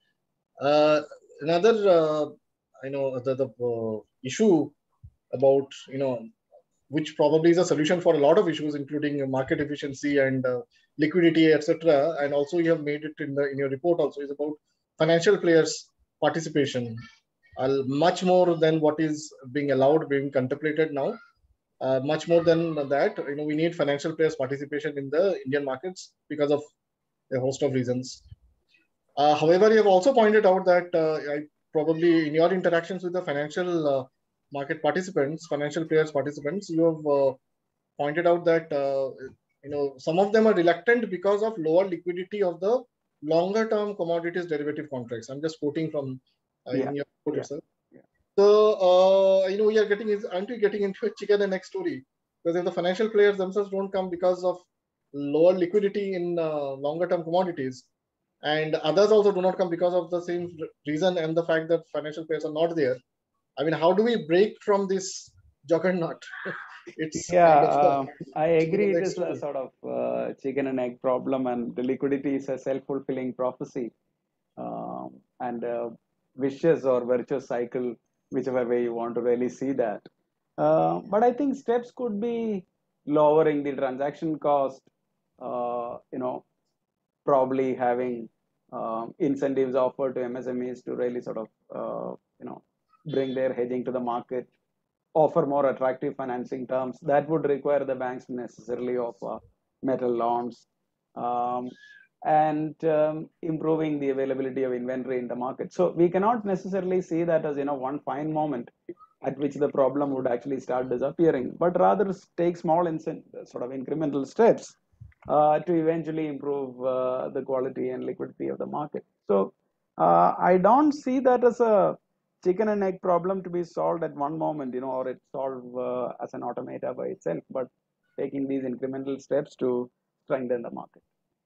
Uh, another, uh, I know the, the uh, issue about, you know, which probably is a solution for a lot of issues, including market efficiency and uh, liquidity, et cetera. And also you have made it in the in your report also, is about financial players' participation, uh, much more than what is being allowed, being contemplated now. Uh, much more than that, you know, we need financial players' participation in the Indian markets because of a host of reasons. Uh, however, you have also pointed out that uh, I probably in your interactions with the financial uh, market participants, financial players participants, you have uh, pointed out that uh, you know some of them are reluctant because of lower liquidity of the longer term commodities derivative contracts. I'm just quoting from uh, Yeah. in your report Yeah. itself. Yeah. So uh, you know we are getting is aren't we getting into a chicken and egg story? Because if the financial players themselves don't come because of lower liquidity in uh, longer term commodities, and others also do not come because of the same reason and the fact that financial players are not there. I mean, how do we break from this juggernaut? It's Yeah, kind of uh, I agree. It a is a sort of uh, chicken and egg problem, and the liquidity is a self-fulfilling prophecy, um, and a vicious or virtuous cycle, whichever way you want to really see that. Uh, but I think steps could be lowering the transaction cost, uh, you know, probably having um, incentives offered to M S M Es to really sort of, uh, you know, bring their hedging to the market, offer more attractive financing terms. That would require the banks to necessarily offer metal loans, um, and um, improving the availability of inventory in the market. So we cannot necessarily see that as, you know, one fine moment at which the problem would actually start disappearing, but rather take small sort of incremental steps uh, to eventually improve uh, the quality and liquidity of the market. So uh, I don't see that as a chicken and egg problem to be solved at one moment, you know, or it's solved uh, as an automata by itself, but taking these incremental steps to strengthen the market.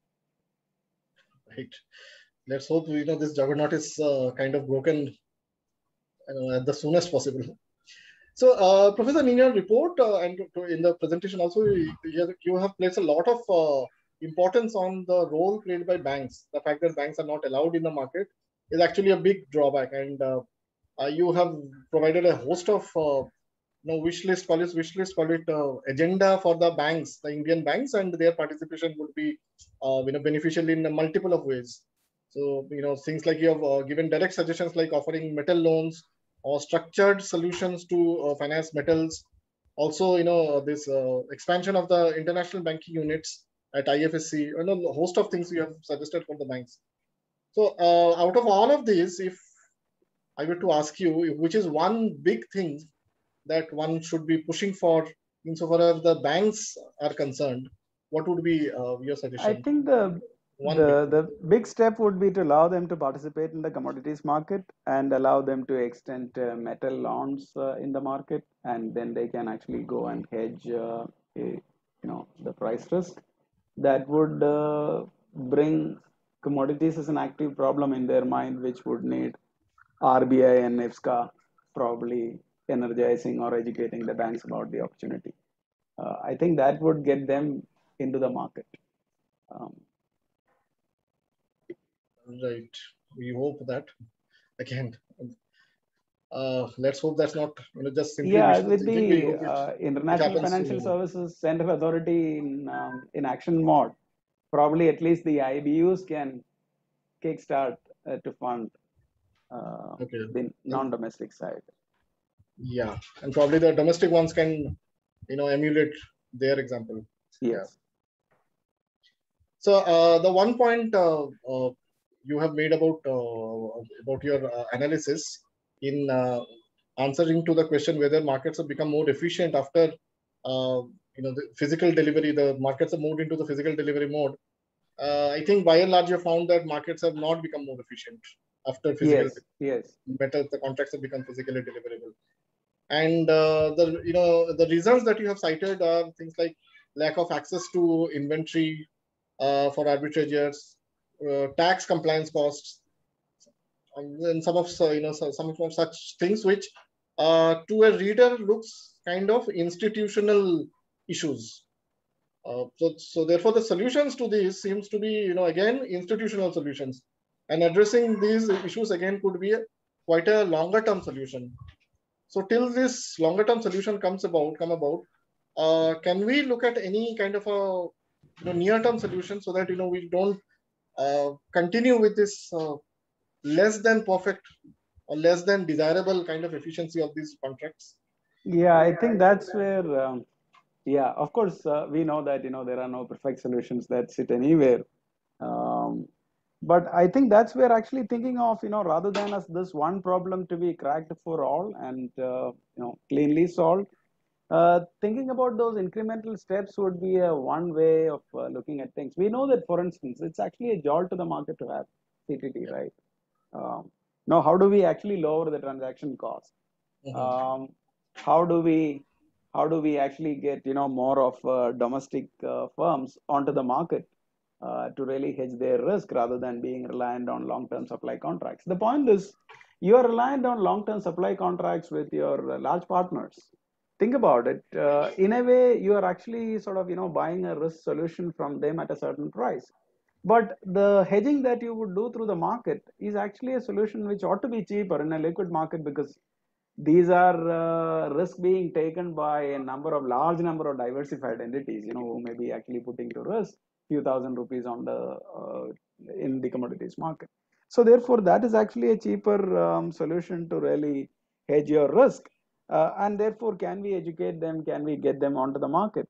Right. Let's hope, you know, this juggernaut is uh, kind of broken, you know, at the soonest possible. So, uh, Professor, in your report uh, and in the presentation also, you, you have placed a lot of uh, importance on the role played by banks. The fact that banks are not allowed in the market is actually a big drawback. And uh, uh, you have provided a host of uh, you know, wish list, call it wish list, call it uh, agenda for the banks, the Indian banks, and their participation would be uh, you know, beneficial in a multiple of ways. So, you know, things like you have uh, given direct suggestions like offering metal loans, or structured solutions to uh, finance metals. Also, you know, this uh, expansion of the international banking units at I F S C, you know, a host of things you have suggested for the banks. So uh, out of all of these, if I were to ask you, which is one big thing that one should be pushing for insofar as the banks are concerned, what would be uh, your suggestion? I think the One the big the big step would be to allow them to participate in the commodities market and allow them to extend uh, metal loans uh, in the market, and then they can actually go and hedge uh, a, you know, the price risk. That would uh, bring commodities is an active problem in their mind, which would need R B I and IFSCA probably energizing or educating the banks about the opportunity. Uh, I think that would get them into the market. Um, Right. We hope that again. Uh, let's hope that's not, you know, just simply yeah, wishful with thinking. We the hope it, uh, it International happens Financial soon. Services Center Authority in um, in action mode, probably at least the I B Us can kickstart uh, to fund uh, Okay. the non-domestic side. Yeah, and probably the domestic ones can, you know, emulate their example. Yes. Yeah. So uh, the one point uh, uh, you have made about uh, about your uh, analysis in uh, answering to the question whether markets have become more efficient after uh, you know the physical delivery, the markets have moved into the physical delivery mode. Uh, I think by and large you found that markets have not become more efficient after physical. Yes. Yes. Better, the contracts have become physically deliverable. And uh, the you know the reasons that you have cited are things like lack of access to inventory uh, for arbitrageurs, uh, tax compliance costs, and some of uh, you know some of such things which uh, to a reader looks kind of institutional issues. Uh, so, so therefore, the solutions to these seems to be, you know, again institutional solutions, and addressing these issues again could be a, quite a longer term solution. So till this longer term solution comes about, come about, uh, can we look at any kind of a you know, near term solution so that you know we don't uh, continue with this uh, less than perfect or less than desirable kind of efficiency of these contracts? Yeah, I think that's where. Um, yeah, of course, uh, we know that you know there are no perfect solutions that sit anywhere. Um, but I think that's where actually thinking of you know rather than as this one problem to be cracked for all and uh, you know cleanly solved, uh, thinking about those incremental steps would be a one way of uh, looking at things. We know that, for instance, it's actually a jolt to the market to have C T T, Yeah. right? Um, now, how do we actually lower the transaction cost? Mhm. Um, how do we how do we actually get you know more of uh, domestic uh, firms onto the market uh, to really hedge their risk rather than being reliant on long-term supply contracts? The point is, you are reliant on long-term supply contracts with your uh, large partners. Think about it. Uh, in a way, you are actually sort of you know buying a risk solution from them at a certain price. But the hedging that you would do through the market is actually a solution which ought to be cheaper in a liquid market, because these are uh, risks being taken by a number of large number of diversified entities, you know, who may be actually putting to risk few thousand rupees on the uh, in the commodities market. So therefore, that is actually a cheaper um, solution to really hedge your risk. Uh, and therefore, can we educate them? Can we get them onto the market?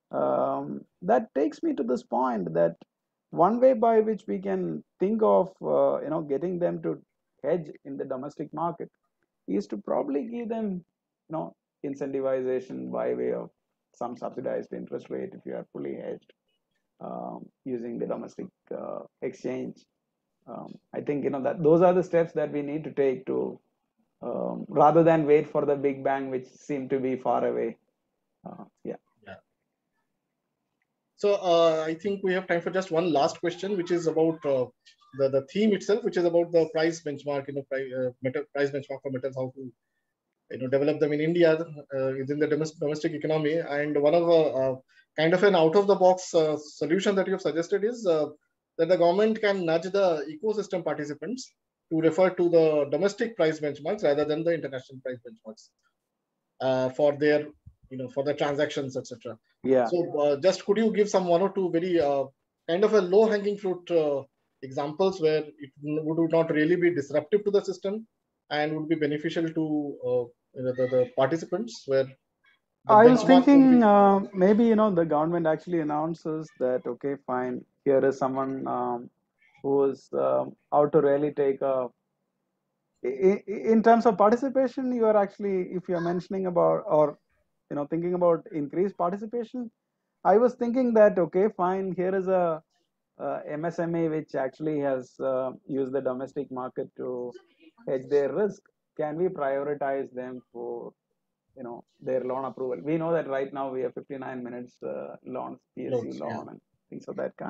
Um, that takes me to this point that one way by which we can think of uh, you know getting them to hedge in the domestic market is to probably give them you know incentivization by way of some subsidized interest rate if you are fully hedged um, using the domestic uh, exchange. um, I think you know that those are the steps that we need to take to um, rather than wait for the big bang which seem to be far away. uh, yeah Yeah. So uh, I think we have time for just one last question, which is about uh, the the theme itself, which is about the price benchmark, you know, price, uh, metal, price benchmark for metals, how to you know develop them in India uh, within the domestic, domestic economy. And one of the uh, kind of an out of the box uh, solution that you have suggested is uh, that the government can nudge the ecosystem participants to refer to the domestic price benchmarks rather than the international price benchmarks uh, for their you know for the transactions, et cetera. yeah So uh, just could you give some one or two very uh, kind of a low hanging fruit uh, examples where it would not really be disruptive to the system and would be beneficial to uh, you know, the, the participants, where the I was benchmark would thinking be uh, maybe you know the government actually announces that okay, fine, here is someone um, who is um, out to really take a. i- i- In terms of participation, you are actually, if you are mentioning about or you know thinking about increased participation, I was thinking that okay, fine, here is a, uh M S M E which actually has uh, used the domestic market to hedge their risk. Can we prioritize them for you know their loan approval? We know that right now we have fifty-nine minutes uh, loans, P S U loans. Yeah. loan and things of that kind.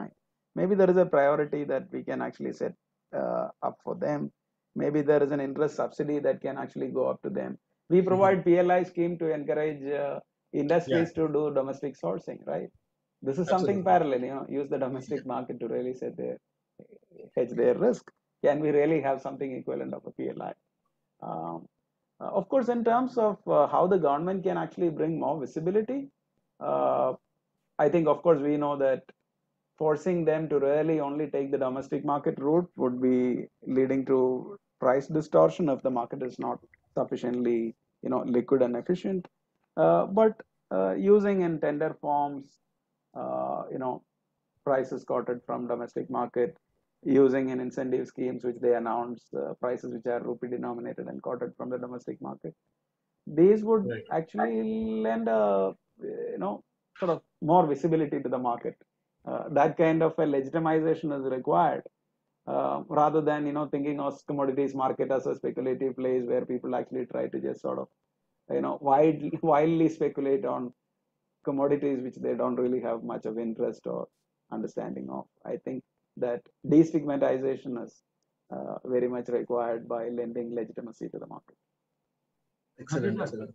maybe there is a priority that we can actually set uh, up for them. Maybe there is an interest subsidy that can actually go up to them. We provide mm-hmm. P L I scheme to encourage uh, industries yeah. to do domestic sourcing, right? This is something Absolutely. Parallel, you know, use the domestic market to really set their, hedge their risk. Can we really have something equivalent of a P L I? Um, uh, of course, in terms of uh, how the government can actually bring more visibility, uh, I think, of course, we know that forcing them to really only take the domestic market route would be leading to price distortion if the market is not sufficiently, you know, liquid and efficient. Uh, but uh, using in tender forms, uh, you know, prices quoted from domestic market, using in incentive schemes which they announce, uh, prices which are rupee denominated and quoted from the domestic market. These would right. actually lend a, you know, sort of more visibility to the market. Uh, that kind of a legitimization is required, uh, rather than, you know, thinking of commodities market as a speculative place where people actually try to just sort of, you know, widely, wildly speculate on commodities which they don't really have much of interest or understanding of. I think that destigmatization is uh, very much required by lending legitimacy to the market. Excellent, excellent.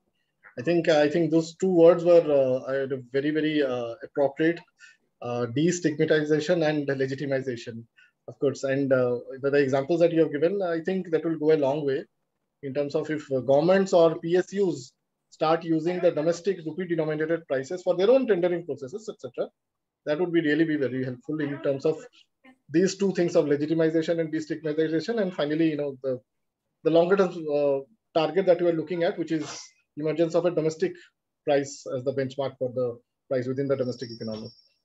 I think I think those two words were uh, very very uh, appropriate: uh, destigmatization and legitimization, of course. And uh, the, the examples that you have given, I think that will go a long way in terms of if governments or P S Us start using the domestic rupee denominated prices for their own tendering processes, et cetera. That would be really be very helpful in terms of these two things of legitimization and destigmatization, and finally, you know, the the longer term uh, target that we are looking at, which is emergence of a domestic price as the benchmark for the price within the domestic economy.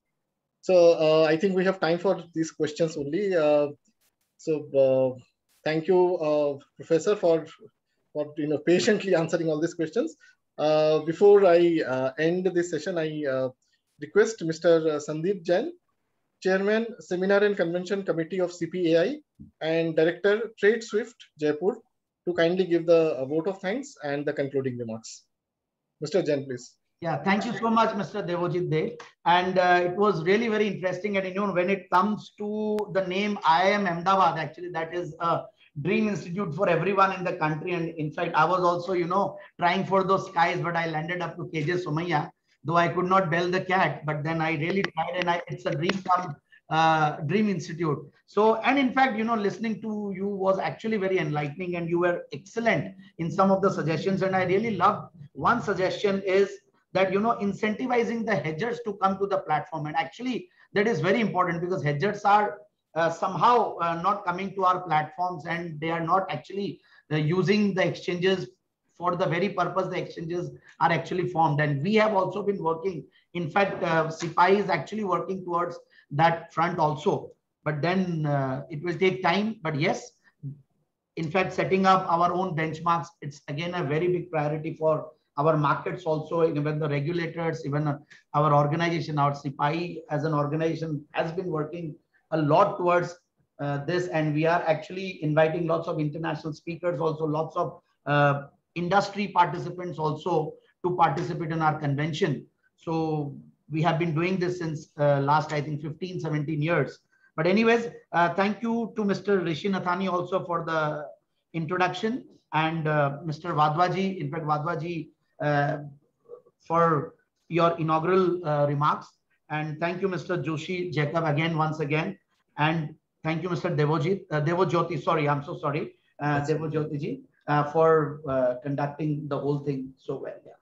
So uh, I think we have time for these questions only. Uh, so uh, thank you, uh, Professor, for for you know patiently answering all these questions. Uh, before I uh, end this session, I uh, request Mister Sandeep Jain, Chairman, Seminar and Convention Committee of C P A I and Director, TradeSwift, Jaipur, to kindly give the vote of thanks and the concluding remarks. Mister Jain, please. Yeah, thank you so much, Mister Devojit De. And uh, it was really very interesting. And you know, when it comes to the name I I M Ahmedabad, actually, that is a dream institute for everyone in the country. And in fact, I was also, you know, trying for those skies, but I landed up to K J Somaiya, though I could not bell the cat. But then I really tried, and I, it's a dream come uh, dream institute. So, and in fact, you know, listening to you was actually very enlightening, and you were excellent in some of the suggestions. And I really loved one suggestion is that, you know, incentivizing the hedgers to come to the platform. And actually, that is very important because hedgers are uh, somehow uh, not coming to our platforms, and they are not actually uh, using the exchanges for the very purpose the exchanges are actually formed. And we have also been working. In fact, uh, C P I is actually working towards that front also. But then uh, it will take time. But yes, in fact, setting up our own benchmarks, it's again a very big priority for our markets also, even the regulators, even our organization, our C P I as an organization has been working a lot towards uh, this. And we are actually inviting lots of international speakers, also lots of uh, industry participants also to participate in our convention. So we have been doing this since uh, last, I think, fifteen, seventeen years. But anyways, uh, thank you to Mister Rishi Nathani also for the introduction, and uh, Mister Wadhwaji, in fact, Wadhwaji, Uh, for your inaugural uh, remarks. And thank you, Mister Joshi Jacob, again, once again. And thank you, Mister Devojit, uh, Devojyoti, sorry, I'm so sorry, uh, Devojyoti ji, uh, for uh, conducting the whole thing so well. Yeah.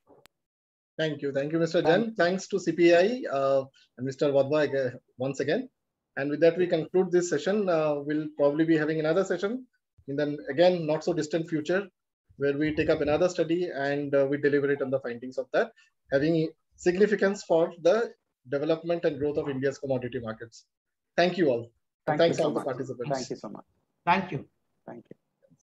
Thank you. Thank you, Mister Jain. Thanks to C P A I uh, and Mister Wadhwa once again. And with that, we conclude this session. Uh, we'll probably be having another session in the, again, not so distant future, where we take up another study and uh, we deliberate on the findings of that, having significance for the development and growth of India's commodity markets. Thank you all. Thank Thanks you so all much. the participants. Thank you so much. Thank you. Thank you.